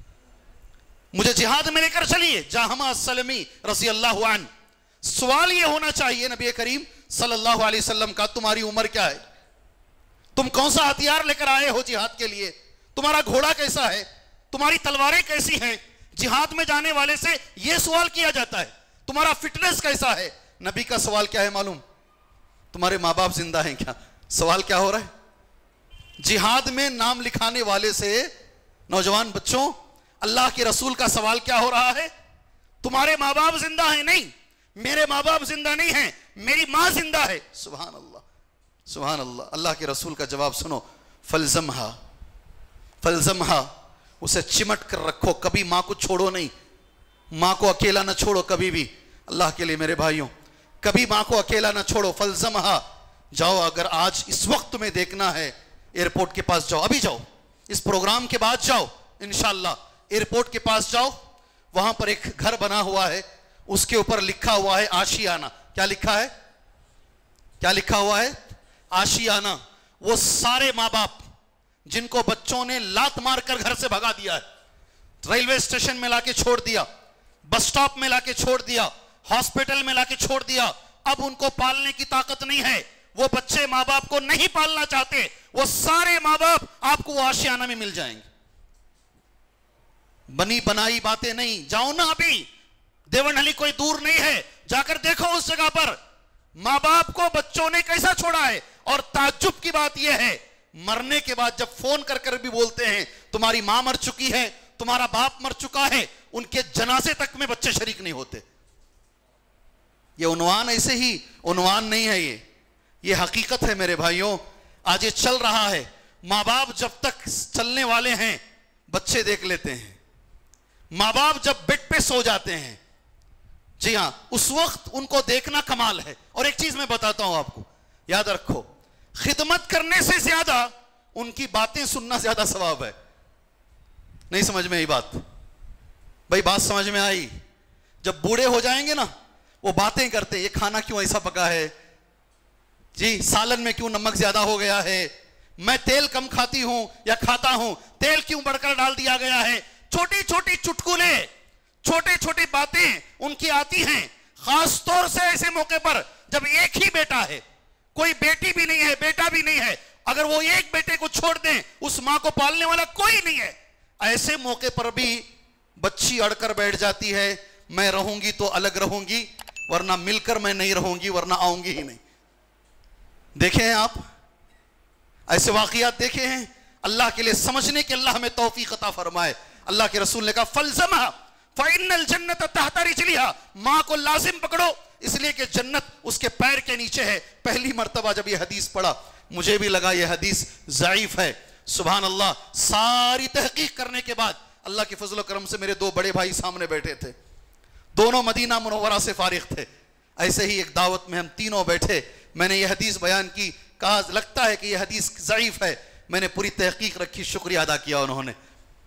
مجھے جہاد میں لے کر چلیے۔ جاہمہ السلمی رضی اللہ عنہ، سوال یہ ہونا چاہیے نبی کریم صلی اللہ علیہ وسلم کا، تمہاری عمر کیا ہے؟ تم کون سا ہتھیار لے کر آئے ہو جہاد کے لیے؟ تمہارا گھوڑا کیسا ہے؟ تمہاری تلواریں کیسی ہیں؟ جہاد میں جانے والے سے یہ سوال کیا جاتا ہے، تمہارا فٹنس کیسا ہے؟ نبی کا سوال کیا ہے معلوم؟ تمہارے ماں باپ زندہ ہیں کیا؟ سوال کیا ہو رہا ہے؟ جہاد میں نام لکھانے والے سے، نوجوان بچوں، اللہ کے رسول کا سوال کیا ہو رہا ہے؟ تمہارے ماں باپ زندہ ہیں؟ نہیں، میرے ماں باپ زندہ نہیں ہیں، میری ماں زندہ ہے۔ سبحان اللہ، سبحان اللہ۔ اللہ کے رسول کا جواب سنو، فلزمہا، فلزمہا، اسے چمٹ کر رکھو، کبھی ماں کو چھوڑو نہیں، ماں کو اکیلا نہ چھوڑو کبھی بھی۔ اللہ کے لیے میرے بھائیوں، کبھی ماں کو اکیلا نہ چھوڑو۔ فلزمہا، جاؤ، اگر آج اس وقت تمہیں دیکھنا ہے ایئرپورٹ کے پاس جاؤ، ابھی جاؤ، اس پروگرام کے بعد جاؤ انشاءاللہ، ایئرپورٹ کے پاس جاؤ، وہاں پر ایک گھر بنا ہوا ہے، اس کے اوپر لکھا ہوا ہے آشیانہ۔ کیا لکھا ہے؟ کیا لکھا ہوا ہے؟ آشیانہ۔ وہ سارے ماں باپ جن کو بچوں نے لات مار کر گھر سے بھگا دیا ہے، ریلوے اسٹیشن میں لا کے چھوڑ دیا، بس سٹاپ میں لا کے چھوڑ دیا، ہاسپٹل میں لا کے چھوڑ دیا، اب ان کو پالنے کی طاقت نہیں ہے، وہ بچے ماں باپ کو نہیں پالنا چاہتے، وہ سارے ماں باپ آپ کو آشیانہ میں مل جائیں گے۔ بنی بنائی باتیں نہیں، جاؤ نا، ابھی دیون علی کوئی دور نہیں ہے، جا کر دیکھو اس جگہ پر ماں باپ کو بچوں نے کیسا چھوڑا ہے۔ اور تعجب کی بات یہ ہے، مرنے کے بعد جب فون کر کر بھی بولتے ہیں تمہاری ماں مر چکی ہے، تمہارا باپ مر چکا ہے، ان کے جنازے تک میں بچے شریک نہیں ہوتے۔ یہ عنوان ایسے ہی عنوان نہیں ہے، یہ حقیقت ہے میرے بھائیوں۔ آج یہ چل رہا ہے، ماں باپ جب تک چلنے والے ہیں بچے دیکھ لیتے ہیں، ماں باپ جب بیڈ پہ سو جاتے ہیں، جی ہاں، اس وقت ان کو دیکھنا کمال ہے. اور ایک چیز میں بتاتا ہوں آپ کو، یاد رکھو، خدمت کرنے سے زیادہ ان کی باتیں سننا زیادہ ثواب ہے. نہیں سمجھ میں آئی بات؟ بھائی بات سمجھ میں آئی؟ جب بوڑھے ہو جائیں گے نا، وہ باتیں کرتے، یہ کھانا کیوں ایسا پکا ہے جی، سالن میں کیوں نمک زیادہ ہو گیا ہے، میں تیل کم کھاتی ہوں یا کھاتا ہوں، تیل کیوں بڑھ کر ڈال دیا گیا ہے. چھوٹی چھوٹی چٹکلے، چھوٹی چھوٹی باتیں ان کی آتی ہیں. خاص طور سے ایسے موقع پر جب ایک ہی بیٹا ہے، کوئی بیٹی بھی نہیں ہے، بیٹا بھی نہیں ہے، اگر وہ ایک بیٹے کو چھوڑ دیں، اس ماں کو پالنے والا کوئی نہیں ہے، ایسے موقع پر بھی بچی اڑ کر بیٹھ جاتی ہے، میں رہوں گی تو الگ رہوں گی، ورنہ مل کر میں نہیں رہوں گی، ورنہ آؤں گی ہی نہیں. دیکھیں ہیں آپ ایسے واقعات دیکھے ہیں؟ اللہ کے لیے سمجھنے کے اللہ ہمیں توفیق عطا فرمائے. اللہ کے رسول نے کہا فَالْزَمْهَا فَإِنَّ الْجَنَّةَ تَحْتَ رِجْلِهَا، ماں کو لازم پکڑو اس لیے کہ جنت اس کے پیر کے نیچے ہے. پہلی مرتبہ جب یہ حدیث پڑھا مجھے بھی لگا یہ حدیث ضعیف ہے. سبحان اللہ، ساری تحقیق کرنے کے بعد اللہ کے فضل و کرم سے میرے دو بڑے بھائی سامنے بیٹھے تھے، دونوں مدینہ منورہ سے فارغ تھے. ایسے ہی ایک دعوت میں ہم تینوں بیٹھے، میں نے یہ حدیث بیان کی، کہا لگتا ہے کہ یہ حدیث ضعیف ہے. میں نے پوری تحقیق رکھی، شکریہ ادا کیا. انہوں نے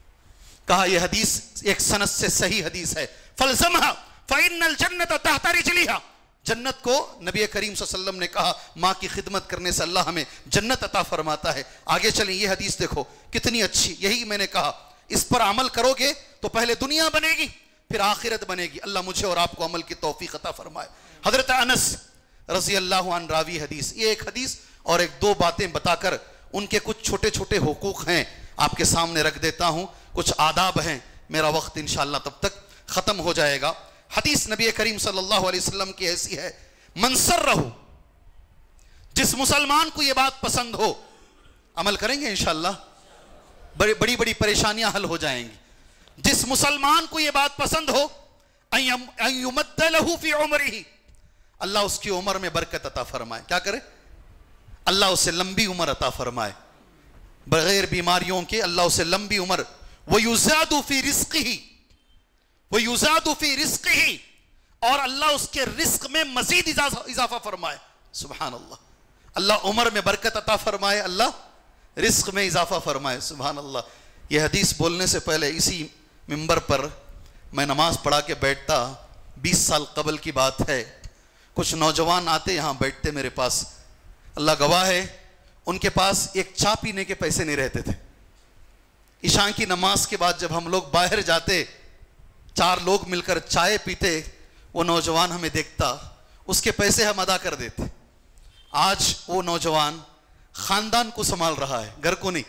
کہا یہ حدیث ایک سند سے صحیح حدیث ہے. فَالْزَمْهَا فَإِنَّ الْجَنَّةَ تَحْتَ رِجْلِهَا، جنت کو نبی کریم صلی اللہ علیہ وسلم نے کہا ماں کی خدمت کرنے سے اللہ ہمیں جنت عطا فرماتا ہے. آگے چلیں، یہ حدیث دیکھو کتنی اچھی. یہی میں نے کہا اس پر عمل کرو گے تو پہلے دنیا بنے گی پھر آخرت بنے گی. اللہ مجھے اور آپ کو عمل کی توفیق عطا فرمائے. حضرت انس رضی اللہ عنہ راوی حدیث، یہ ایک حدیث اور ایک دو باتیں بتا کر ان کے کچھ چھوٹے چھوٹے حقوق ہیں آپ کے سامنے رکھ دیتا ہوں، کچھ آداب ہیں. میرا وقت انشاءاللہ تب تک ختم ہو جائے گا. حدیث نبی کریم صلی اللہ علیہ وسلم کی ایسی ہے، من سرہ، جس مسلمان کو یہ بات پسند ہو، عمل کریں گے انشاءاللہ، بڑی بڑی پریشانیاں حل ہو جائیں گی. جس مسلمان کو یہ بات پسند ہو، ان یمد لہ فی عمرہ، اللہ اس کی عمر میں برکت عطا فرمائے. کیا کرے؟ اللہ اسے لمبی عمر عطا فرمائے، بغیر بیماریوں کے اللہ اسے لمبی عمر. وَيُزَادُ فِي رِزْقِهِ، وَيُزَادُ فِي رِزْقِهِ، اور اللہ اس کے رزق میں مزید اضافہ فرمائے. سبحان اللہ، اللہ عمر میں برکت عطا فرمائے، اللہ رزق میں اضافہ فرمائے. سبحان اللہ. یہ حدیث بولنے سے پہلے اسی منبر پر میں نماز پڑھا کے بیٹھتا، 20 سال قبل کی بات ہے. کچھ نوجوان آتے یہاں بیٹھتے میرے پاس، اللہ گواہ ہے ان کے پاس ایک چائے پینے کے پیسے نہیں رہتے تھے. عشاء کی نماز کے بعد جب ہم لوگ باہر جاتے، 4 لوگ مل کر چائے پیتے، وہ نوجوان ہمیں دیکھتا، اس کے پیسے ہم ادا کر دیتے. آج وہ نوجوان خاندان کو سنبھال رہا ہے، گھر کو نہیں.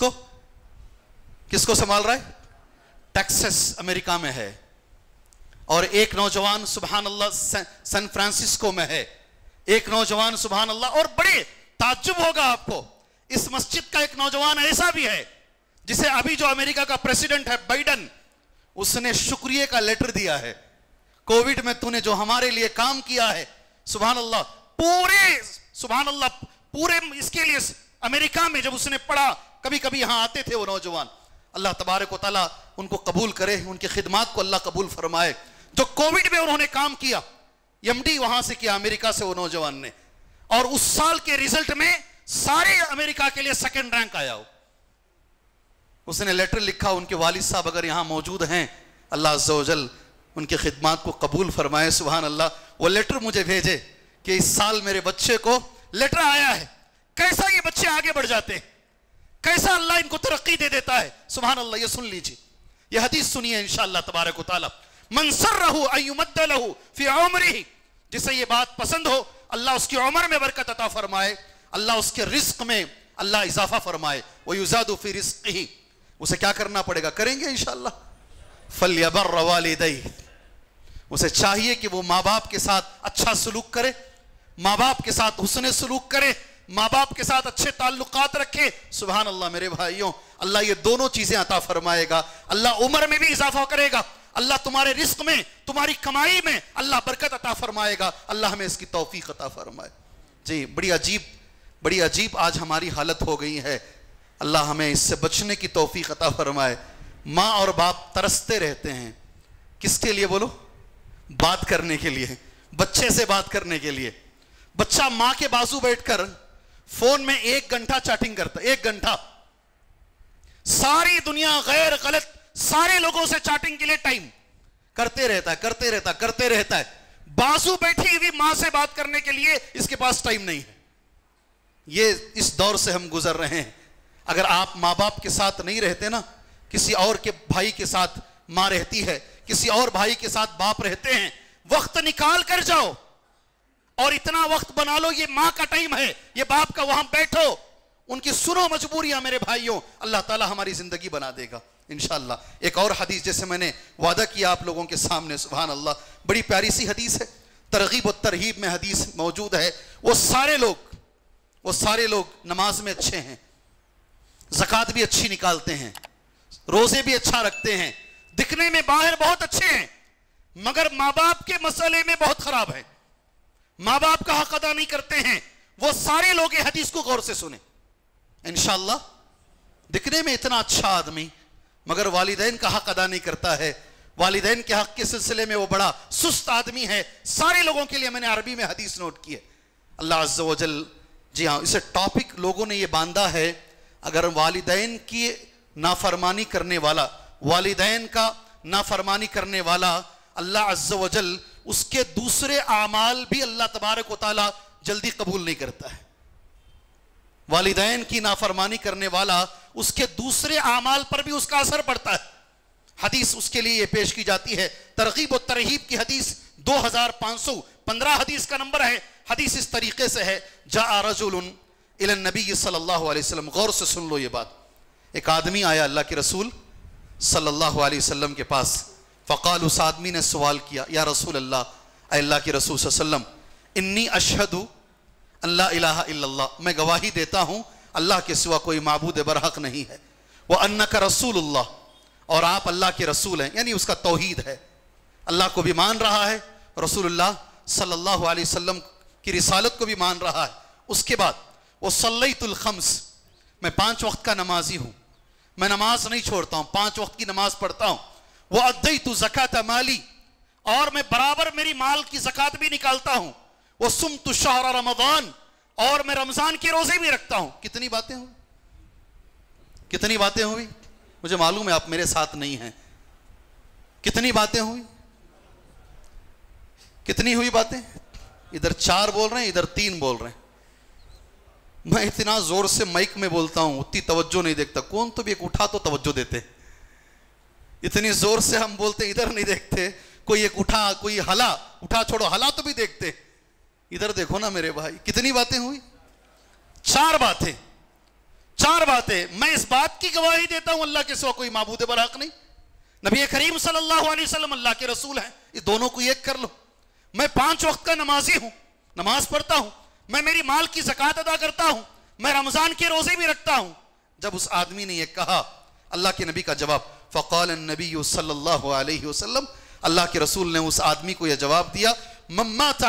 کس کو سنبھال رہا ہے؟ ٹیکسس امریکہ میں ہے. اور ایک نوجوان سبحان اللہ سان فرانسسکو میں ہے. ایک نوجوان سبحان اللہ، اور بڑے تعجب ہوگا آپ کو، اس مسجد کا ایک نوجوان ایسا بھی ہے جسے ابھی جو امریکہ کا پریسیڈنٹ ہے بائیڈن، اس نے شکریہ کا لیٹر دیا ہے. کووڈ میں تو نے جو ہمارے لیے کام کیا ہے، سبحان اللہ، سبحان اللہ پورے اس کے لیے امریکہ میں جب اس نے پڑھا، کبھی کبھی یہاں آتے تھے وہ نوجوان. اللہ تبارک و تعالیٰ ان کو قبول کرے، ان کی خدمات کو اللہ قبول فرمائے. جو کووڈ میں انہوں نے کام کیا، ایم ڈی وہاں سے کیا، امریکہ سے وہ نوجوان نے، اور اس سال کے ریزلٹ میں سارے امریکہ کے لیے 2nd رینک آیا ہو. اس نے لیٹر لکھا، ان کے والد صاحب اگر یہاں موجود ہیں، اللہ عز و جل ان کی خدمات کو قبول فرمائے. سبحان اللہ. وہ لیٹر مجھے بھیجے کہ اس سال میرے بچے کو لیٹر آیا ہے. کیسا یہ بچے آگے بڑھ جاتے ہیں، کیسا اللہ ان کو ترقی دے دیتا ہے. سبحان اللہ. یہ سن لیجیے، یہ حدیث سنیے انشاءاللہ تبارک و تعالی. من سرہ ان یمد لہ فی عمرہ، جسے یہ بات پسند ہو اللہ اس کی عمر میں برکت عطا فرمائے، اللہ اس کے رزق میں اللہ اضافہ فرمائے. وَيُزَادُ فِي رِزْقِهِ، اسے کیا کرنا پڑے گا؟ کریں گے انشاءاللہ. فَلْيَبَرَّ وَالِدَيْهِ، اسے چاہیے کہ وہ ماں باپ کے ساتھ اچھا سلوک کرے، ماں باپ کے ساتھ حسن سلوک کرے، ماں باپ کے ساتھ اچھے تعلقات رکھے. سبحان اللہ. میرے بھائیوں، اللہ یہ دونوں چیزیں عطا فرمائے گا. اللہ عمر میں بھی اضافہ کرے گا، اللہ تمہارے رزق میں، تمہاری کمائی میں اللہ برکت عطا فرمائے گا. اللہ ہمیں اس کی توفیق عطا فرمائے. جی بڑی عجیب آج ہماری حالت ہو گئی ہے. اللہ ہمیں اس سے بچنے کی توفیق عطا فرمائے. ماں اور باپ ترستے رہتے ہیں کس کے لیے بولو؟ بات کرنے کے لیے، بچے سے بات کرنے کے لیے۔ بچہ ماں کے بازو بیٹھ کر فون میں 1 گھنٹہ چیٹنگ کرتا ہے، 1 گھنٹہ، ساری دنیا غیر غلط سارے لوگوں سے چیٹنگ کے لیے ٹائم کرتے رہتا ہے، بازو بیٹھی ہوئی ماں سے بات کرنے کے لیے اس کے پاس ٹائم نہیں ہے۔ یہ اس دور سے ہم گزر رہے ہیں۔ اگر آپ ماں باپ کے ساتھ نہیں رہتے نا، کسی اور کے بھائی کے ساتھ ماں رہتی ہے، کسی اور بھائی کے ساتھ باپ رہتے ہیں، وقت نکال کر جاؤ اور اتنا وقت بنا لو، یہ ماں کا ٹائم ہے، یہ باپ کا، وہاں بیٹھو، ان کی سنو مجبوریاں میرے بھائیوں، اللہ تعالی ہماری زندگی بنا دے گا انشاءاللہ۔ ایک اور حدیث جیسے میں نے وعدہ کیا آپ لوگوں کے سامنے، سبحان اللہ، بڑی پیاری سی حدیث ہے، ترغیب و ترہیب میں حدیث موجود ہے۔ وہ سارے لوگ نماز میں اچھے ہیں، زکوٰۃ بھی اچھی نکالتے ہیں، روزے بھی اچھا رکھتے ہیں، دکھنے میں باہر بہت اچھے ہیں، مگر ماں باپ کے مسئلے میں بہت خراب ہے، ماں باپ کا حق ادا نہیں کرتے ہیں۔ وہ سارے لوگ یہ حدیث کو غور سے سنیں انشاءاللہ۔ دکھنے میں اتنا اچھا آدمی مگر والدین کا حق ادا نہیں کرتا ہے، والدین کے حق کے سلسلے میں وہ بڑا سست آدمی ہے۔ سارے لوگوں کے لیے میں نے عربی میں حدیث نوٹ کی ہے۔ اللہ عز و جل، جی ہاں، اسے ٹاپک لوگوں نے یہ باندھا ہے، اگر والدین کی نافرمانی کرنے والا، والدین کا نافرمانی کرنے والا، اللہ عز و جل اس کے دوسرے اعمال بھی اللہ تبارک و تعالی جلدی قبول نہیں کرتا ہے۔ والدین کی نافرمانی کرنے والا، اس کے دوسرے اعمال پر بھی اس کا اثر پڑتا ہے۔ حدیث اس کے لیے یہ پیش کی جاتی ہے، ترغیب و ترہیب کی حدیث 2515 حدیث کا نمبر ہے۔ حدیث اس طریقے سے ہے، جاء رجل الی النبی صلی اللہ علیہ وسلم، غور سے سن لو یہ بات، ایک آدمی آیا اللہ کے رسول صلی اللہ علیہ وسلم کے پاس، فقال، اس آدمی نے سوال کیا، یا رسول اللہ، اے اللہ کے رسول صلی اللہ علیہ وسلم، انی اشہد ان لا الہ الا اللہ، میں گواہی دیتا ہوں اللہ کے سوا کوئی معبود برحق نہیں ہے، وانک رسول اللہ، اور آپ اللہ کے رسول ہیں، یعنی اس کا توحید ہے، اللہ کو بھی مان رہا ہے، رسول اللہ صلی اللہ علیہ وسلم کی رسالت کو بھی مان رہا ہے۔ اس کے بعد وصلیت الخمس، میں 5 وقت کا نمازی ہوں، میں نماز نہیں چھوڑتا ہوں، 5 وقت کی نماز پڑھتا ہوں، وادیت زکات مالی، اور میں برابر میری مال کی زکات بھی نکالتا ہوں، وصمت شہر رمضان، اور میں رمضان کے روزے بھی رکھتا ہوں۔ کتنی باتیں ہوئی؟ مجھے معلوم ہے آپ میرے ساتھ نہیں ہیں۔ کتنی باتیں ہوئی؟ کتنی ہوئی باتیں؟ ادھر 4 بول رہے ہیں، ادھر 3 بول رہے ہیں۔ میں اتنا زور سے مائک میں بولتا ہوں، اتنی توجہ نہیں دیکھتا، کون تو بھی ایک اٹھا تو توجہ دیتے، اتنی زور سے ہم بولتے ادھر نہیں دیکھتے، کوئی ایک اٹھا، کوئی ہلا، اٹھا چھوڑو ہلا تو بھی دیکھتے، ادھر دیکھو نا میرے بھائی۔ کتنی باتیں ہوئی؟ 4 باتیں۔ میں اس بات کی گواہی دیتا ہوں اللہ کے سوا کوئی معبود برحق نہیں، نبی کریم صلی اللہ علیہ وسلم اللہ کے رسول ہیں، اس دونوں کو ایک کر لو۔ میں 5 وقت کا نمازی ہوں، نماز پڑھتا ہوں، میں میری مال کی زکات ادا کرتا ہوں، میں رمضان کے روزے بھی رکھتا ہوں۔ جب اس آدمی نے یہ کہا، اللہ کے نبی کا جواب، فقال النبی صلی اللہ علیہ وسلم، اللہ کے رسول نے اس آدمی کو یہ جواب دیا، من مات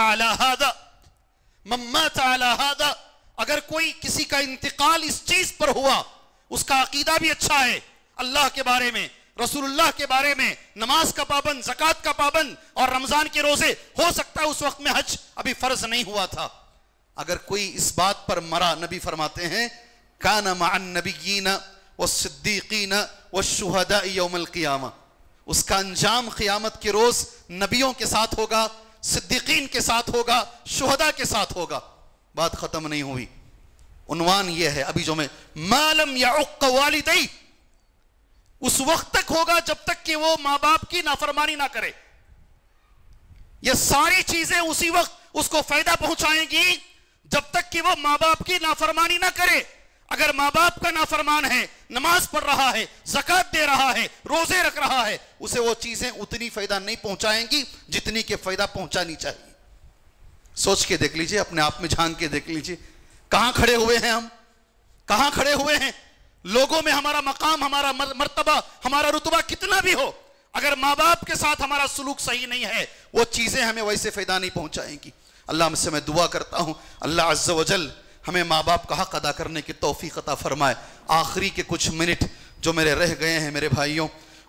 علی ھذا، اگر کوئی کسی کا انتقال اس چیز پر ہوا، اس کا عقیدہ بھی اچھا ہے اللہ کے بارے میں، رسول اللہ کے بارے میں، نماز کا پابند، زکات کا پابند اور رمضان کے روزے، ہو سکتا ہے اس وقت میں حج ابھی فرض نہیں ہوا تھا، اگر کوئی اس بات پر مرا، نبی فرماتے ہیں، کان مع النبیین والصدیقین والشہداء یوم القیامہ، اس کا انجام قیامت کے روز نبیوں کے ساتھ ہوگا، صدیقین کے ساتھ ہوگا، شہداء کے ساتھ ہوگا۔ بات ختم نہیں ہوئی، عنوان یہ ہے ابھی جو میں، ما لم یعق والدی، اس وقت تک ہوگا جب تک کہ وہ ماں باپ کی نافرمانی نہ کرے۔ یہ ساری چیزیں اسی وقت اس کو فائدہ پہنچائیں گی جب تک کہ وہ ماں باپ کی نافرمانی نہ کرے۔ اگر ماں باپ کا نافرمان ہے، نماز پڑھ رہا ہے، زکات دے رہا ہے، روزے رکھ رہا ہے، اسے وہ چیزیں اتنی فائدہ نہیں پہنچائیں گی جتنی کہ فائدہ پہنچانی چاہیے۔ سوچ کے دیکھ لیجئے، اپنے آپ میں جھانک کے دیکھ لیجئے، کہاں کھڑے ہوئے ہیں ہم؟ کہاں کھڑے ہوئے ہیں؟ لوگوں میں ہمارا مقام، ہمارا مرتبہ، ہمارا رتبہ کتنا بھی ہو، اگر ماں باپ کے ساتھ ہمارا سلوک صحیح نہیں ہے، وہ چیزیں ہمیں ویسے فائدہ نہیں پہنچائیں گی۔ اللہ سے میں دعا کرتا ہوں، اللہ عز و جل ہمیں ماں باپ کا حق ادا کرنے کی توفیق عطا فرمائے۔ آخری کے کچھ منٹ جو میرے رہ گئے ہیں میرے بھائیوں،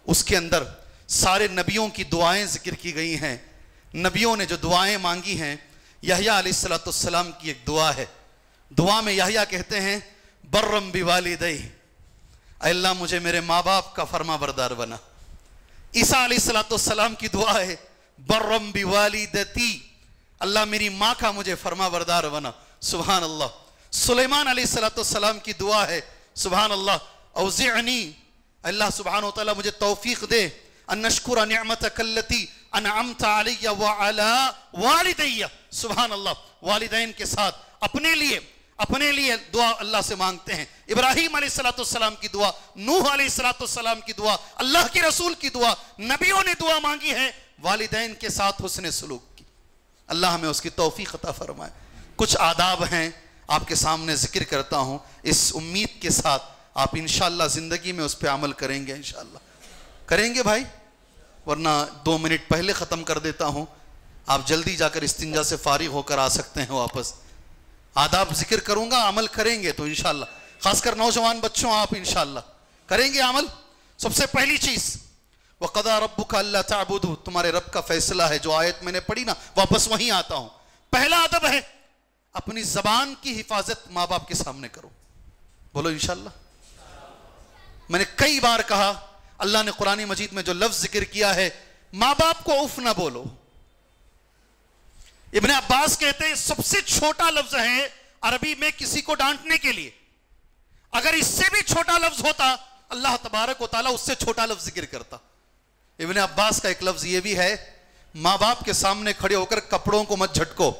اس کے اندر سارے نبیوں کی دعائیں ذکر کی گئی ہیں. نبیوں نے جو دعائیں مانگی ہیں، یحییٰ علیہ السلام کی ایک دعا ہے. دعا میں یحییٰ کہتے ہیں برم بوالدی، اے اللہ مجھے میرے ماں باپ کا فرما بردار بنا. عیسیٰ علیہ السلام کی دعا ہے برم بوالدتی، اللہ میری ماں کا مجھے فرما بردار بنا. سبحان اللہ. سلیمان علیہ السلام کی دعا ہے سبحان اللہ اوزعنی، اللہ سبحانہ وتعالی مجھے توفیق دے ان اشکر نعمتک التی انعمت علی وعلی والدی. سبحان اللہ. والدین کے ساتھ اپنے لیے دعا اللہ سے مانگتے ہیں. ابراہیم علیہ السلام کی دعا، نوح علیہ السلام کی دعا، اللہ کے رسول کی دعا، نبیوں نے دعا مانگی ہے والدین کے ساتھ حسن سلوک کی. اللہ ہمیں اس کی توفیق عطا فرمائے. کچھ آداب ہیں آپ کے سامنے ذکر کرتا ہوں، اس امید کے ساتھ آپ انشاءاللہ زندگی میں اس پہ عمل کریں گے. انشاءاللہ کریں گے بھائی، ورنہ 2 منٹ پہلے ختم کر دیتا ہوں. آپ جلدی جا کر استنجا سے فارغ ہو کر آ سکتے ہیں واپس. آداب ذکر کروں گا، عمل کریں گے تو انشاءاللہ، خاص کر نوجوان بچوں آپ انشاءاللہ کریں گے عمل. سب سے پہلی چیز وَقَضَىٰ رَبُّكَ أَلَّا تَعْبُدُوا، تمہارے رب کا فیصلہ ہے. جو آیت میں نے پڑھی نا، واپس وہیں آتا ہوں. پہلا ادب ہے اپنی زبان کی حفاظت ماں باپ کے سامنے کرو. بولو انشاءاللہ. میں نے کئی بار کہا اللہ نے قرآن مجید میں جو لفظ ذکر کیا ہے ماں باپ کو اف نہ بولو. ابن عباس کہتے ہیں سب سے چھوٹا لفظ ہے عربی میں کسی کو ڈانٹنے کے لیے. اگر اس سے بھی چھوٹا لفظ ہوتا اللہ تبارک و تعالیٰ اس سے چھوٹا لفظ ذکر کرتا. ابن عباس کا ایک لفظ یہ بھی ہے ماں باپ کے سامنے کھڑے ہو کر کپڑوں کو مت جھٹکو،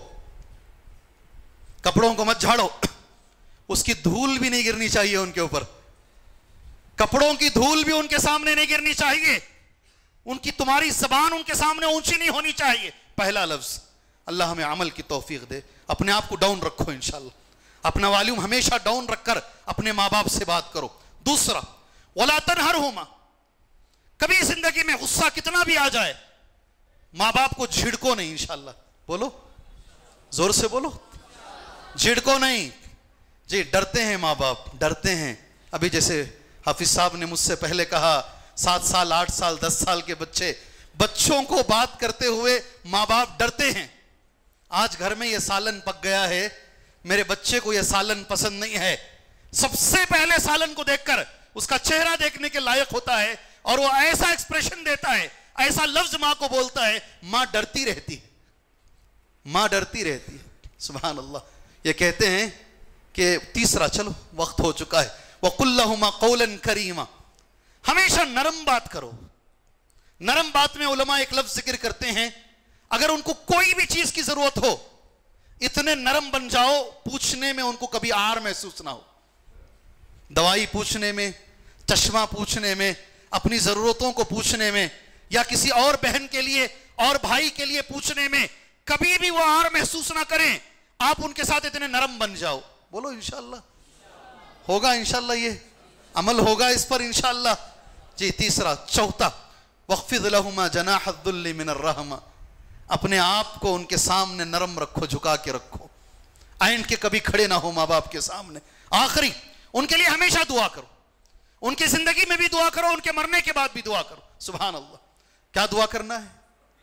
کپڑوں کو مت جھاڑو، اس کی دھول بھی نہیں گرنی چاہیے ان کے اوپر. کپڑوں کی دھول بھی ان کے سامنے نہیں گرنی چاہیے. ان کی تمہاری زبان ان کے سامنے اونچی نہیں ہونی چاہیے. پہلا لفظ. اللہ ہمیں عمل کی توفیق دے. اپنے آپ کو ڈاؤن رکھو انشاءاللہ. اپنا والیوم ہمیشہ ڈاؤن رکھ کر اپنے ماں باپ سے بات کرو. دوسرا وَلَا تَنْهَرْهُمَا، کبھی زندگی میں غصہ کتنا بھی آ جائے ماں باپ کو جھڑکو نہیں انشاءاللہ. بولو زور سے بولو، جھڑکو نہیں. جی ڈرتے ہیں ماں باپ، ڈرتے ہیں. ابھی جیسے حافظ صاحب نے مجھ سے پہلے کہا 7 سال 8 سال 10 سال کے بچوں کو بات کرتے ہوئے ماں باپ ڈرتے ہیں. آج گھر میں یہ سالن پک گیا ہے، میرے بچے کو یہ سالن پسند نہیں ہے. سب سے پہلے سالن کو دیکھ کر اس کا چہرہ دیکھنے کے لائق ہوتا ہے اور وہ ایسا ایکسپریشن دیتا ہے، ایسا لفظ ماں کو بولتا ہے. ماں ڈرتی رہتی ہے، ماں ڈرتی رہتی ہے. سبحان اللہ. یہ کہتے ہیں کہ تیسرا، چلو وقت ہو چکا ہے، وَقُلْ لَهُمَا قَوْلًا كَرِيمًا، ہمیشہ نرم بات کرو. نرم بات میں علماء ایک لفظ ذکر کرتے ہیں اگر ان کو کوئی بھی چیز کی ضرورت ہو اتنے نرم بن جاؤ پوچھنے میں ان کو کبھی آر محسوس نہ ہو. دوائی پوچھنے میں، چشمہ پوچھنے میں، اپنی ضرورتوں کو پوچھنے میں، یا کسی اور بہن کے لیے اور بھائی کے لیے پوچھنے میں کبھی بھی وہ آر محسوس نہ کریں. آپ ان کے ساتھ اتنے نرم بن جاؤ. بولو انشاءاللہ. ہوگا انشاءاللہ، یہ عمل ہوگا اس پر انشاءاللہ. جی تیسرا. چوتھا وَخْفِضْ لَهُمَا جَنَاحَ الذُّلِّ مِنَ الرَّحْمَةِ، اپنے آپ کو ان کے سامنے نرم رکھو، جھکا کے رکھو. اینڈ کے کبھی کھڑے نہ ہو ماں باپ کے سامنے. آخری، ان کے لیے ہمیشہ دعا کرو. ان کی زندگی میں بھی دعا کرو، ان کے مرنے کے بعد بھی دعا کرو. سبحان اللہ. کیا دعا کرنا ہے؟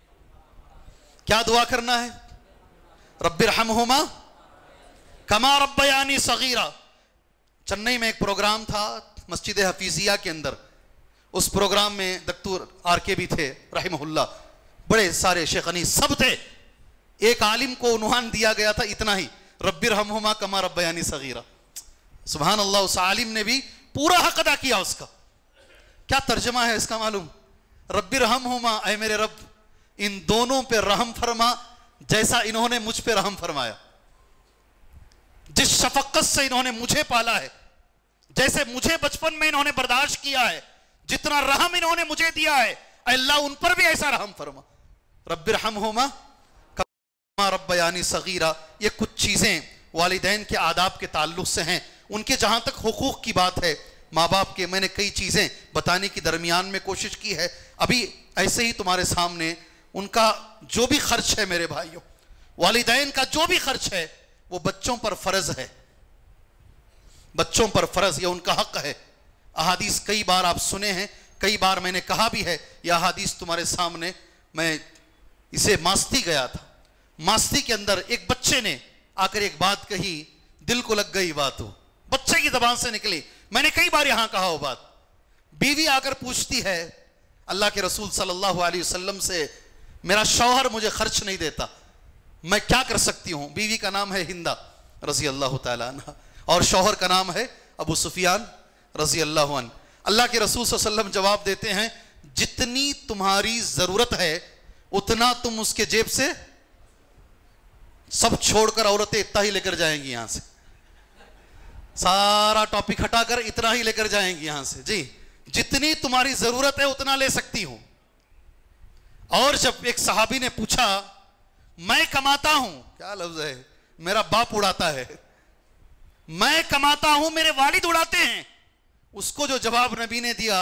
کیا دعا کرنا ہے؟ رب ارحمہما کما ربیانی صغیرا. چنئی میں ایک پروگرام تھا مسجد حفیظیہ کے اندر. اس پروگرام میں دکتور آر کے بھی تھے رحمہ اللہ، بڑے سارے شیخ انیس سب تھے. ایک عالم کو عنوان دیا گیا تھا اتنا ہی، رب ارحمہما کما ربیانی صغیرا. سبحان اللہ. اس عالم نے بھی پورا حق ادا کیا اس کا. کیا ترجمہ ہے اس کا معلوم؟ رب ارحمہما، اے میرے رب ان دونوں پہ رحم فرما جیسا انہوں نے مجھ پہ رحم فرمایا. جس شفقت سے انہوں نے مجھے پالا ہے، جیسے مجھے بچپن میں انہوں نے برداشت کیا ہے، جتنا رحم انہوں نے مجھے دیا ہے، اے اللہ ان پر بھی ایسا رحم فرما. رب ارحمہما کما ربیانی صغیرا. یہ کچھ چیزیں والدین کے آداب کے تعلق سے ہیں. ان کے جہاں تک حقوق کی بات ہے ماں باپ کے، میں نے کئی چیزیں بتانے کی درمیان میں کوشش کی ہے. ابھی ایسے ہی تمہارے سامنے ان کا جو بھی خرچ ہے میرے بھائیوں، والدین کا جو بھی خرچ ہے وہ بچوں پر فرض ہے. بچوں پر فرض، یہ ان کا حق ہے. احادیث کئی بار آپ سنے ہیں کئی بار میں نے کہا بھی ہے، یہ حدیث تمہارے سامنے، میں اسے ماستی گیا تھا، ماستی کے اندر ایک بچے نے آ کر ایک بات کہی، دل کو لگ گئی بات، ہو بچے کی زبان سے نکلی، میں نے کئی بار یہاں کہا وہ بات. بیوی آ کر پوچھتی ہے اللہ کے رسول صلی اللہ علیہ وسلم سے، میرا شوہر مجھے خرچ نہیں دیتا، میں کیا کر سکتی ہوں؟ بیوی کا نام ہے ہندا رضی اللہ تعالیٰ عنہ، اور شوہر کا نام ہے ابو سفیان رضی اللہ عنہ. اللہ کے رسول صلی اللہ علیہ وسلم جواب دیتے ہیں، جتنی تمہاری ضرورت ہے اتنا تم اس کے جیب سے، سب چھوڑ کر عورتیں اتنا ہی لے کر جائیں گی یہاں سے، سارا ٹاپک ہٹا کر اتنا ہی لے کر جائیں گی یہاں سے، جی جتنی تمہاری ضرورت ہے اتنا لے سکتی ہوں. اور جب ایک صحابی نے پوچھا میں کماتا ہوں، کیا لفظ ہے، میرا باپ اڑاتا ہے، میں کماتا ہوں میرے والد اڑاتے ہیں، اس کو جو جواب نبی نے دیا،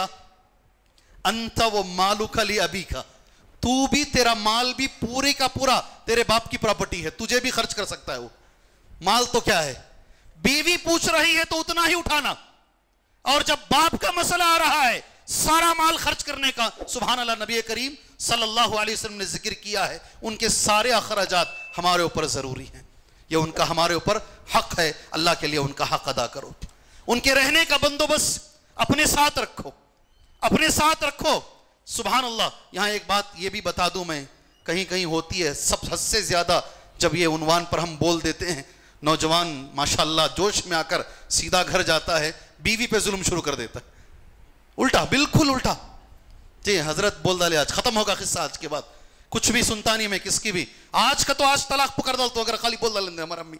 انت و مالک لابیک، تو بھی، تیرا مال بھی پورے کا پورا تیرے باپ کی پراپرٹی ہے، تجھے بھی خرچ کر سکتا ہے وہ مال. تو کیا ہے، بیوی پوچھ رہی ہے تو اتنا ہی اٹھانا، اور جب باپ کا مسئلہ آ رہا ہے سارا مال خرچ کرنے کا، سبحان اللہ، نبی کریم صلی اللہ علیہ وسلم نے ذکر کیا ہے ان کے سارے اخراجات ہمارے اوپر ضروری ہیں، یہ ان کا ہمارے اوپر حق ہے، اللہ کے لیے ان کا حق ادا کرو. ان کے رہنے کا بندوبست اپنے ساتھ رکھو، اپنے ساتھ رکھو. سبحان اللہ. یہاں ایک بات یہ بھی بتا دوں میں، کہیں کہیں ہوتی ہے، سب حد سے زیادہ جب یہ عنوان پر ہم بول دیتے ہیں، نوجوان ماشاءاللہ جوش میں آ کر سیدھا گھر جاتا ہے، بیوی پہ ظلم شروع کر دیتا ہے، الٹا، بالکل الٹا. جی حضرت بول ڈالے، آج ختم ہوگا قصہ، آج کے بعد کچھ بھی سنتا نہیں میں کس کی بھی، آج کا تو آج طلاق پکڑ ڈال تو اگر خالی بول ڈالیں ہمارا امی.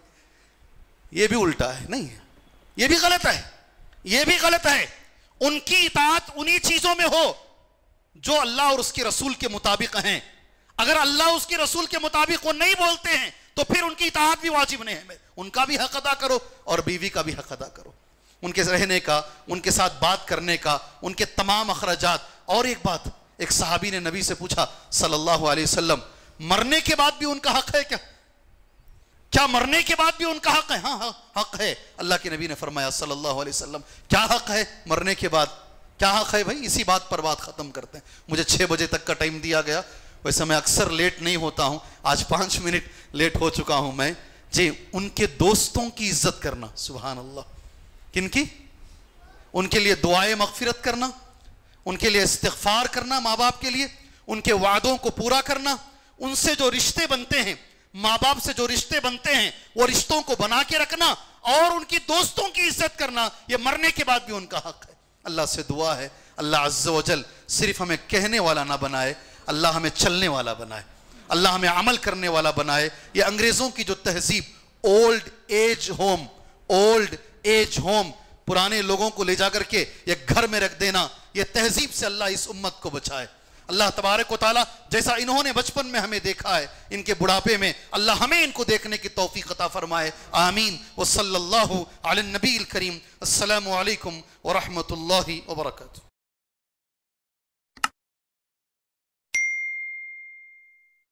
یہ بھی الٹا ہے، نہیں ہے، یہ بھی غلط ہے، یہ بھی غلط ہے. ان کی اطاعت انہی چیزوں میں ہو جو اللہ اور اس کے رسول کے مطابق ہیں. اگر اللہ اس کے رسول کے مطابق وہ نہیں بولتے ہیں تو پھر ان کی اطاعت بھی واجب نہیں ہے. ان کا بھی حق ادا کرو اور بیوی کا بھی حق ادا کرو، ان کے رہنے کا، ان کے ساتھ بات کرنے کا، ان کے تمام اخراجات. اور ایک بات، ایک صحابی نے نبی سے پوچھا صلی اللہ علیہ وسلم، مرنے کے بعد بھی ان کا حق ہے کیا؟ کیا مرنے کے بعد بھی ان کا حق ہے؟ ہاں حق ہے. اللہ کے نبی نے فرمایا صلی اللہ علیہ وسلم، کیا حق ہے مرنے کے بعد؟ کیا حق ہے بھائی؟ اسی بات پر بات ختم کرتے ہیں. مجھے 6 بجے تک کا ٹائم دیا گیا، ویسے میں اکثر لیٹ نہیں ہوتا ہوں، آج 5 منٹ لیٹ ہو چکا ہوں میں. جی ان کے دوستوں کی عزت کرنا، سبحان اللہ. کن کی؟ ان کے لیے دعائے مغفرت کرنا، ان کے لیے استغفار کرنا، ماں باپ کے لیے ان کے وعدوں کو پورا کرنا، ان سے جو رشتے بنتے ہیں، ماں باپ سے جو رشتے بنتے ہیں وہ رشتوں کو بنا کے رکھنا، اور ان کی دوستوں کی عزت کرنا، یہ مرنے کے بعد بھی ان کا حق ہے. اللہ سے دعا ہے اللہ عز و جل صرف ہمیں کہنے والا نہ بنائے، اللہ ہمیں چلنے والا بنائے، اللہ ہمیں عمل کرنے والا بنائے. یہ انگریزوں کی جو تہذیب، اولڈ ایج ہوم، پرانے لوگوں کو لے جا کر کے یہ گھر میں رکھ دینا، یہ تہذیب سے اللہ اس امت کو بچائے. اللہ تبارک و تعالیٰ جیسا انہوں نے بچپن میں ہمیں دیکھا ہے، ان کے بڑھاپے میں اللہ ہمیں ان کو دیکھنے کی توفیق عطا فرمائے. آمین. وصلی اللہ علی النبی الکریم. السلام علیکم ورحمۃ اللہ وبرکاتہ.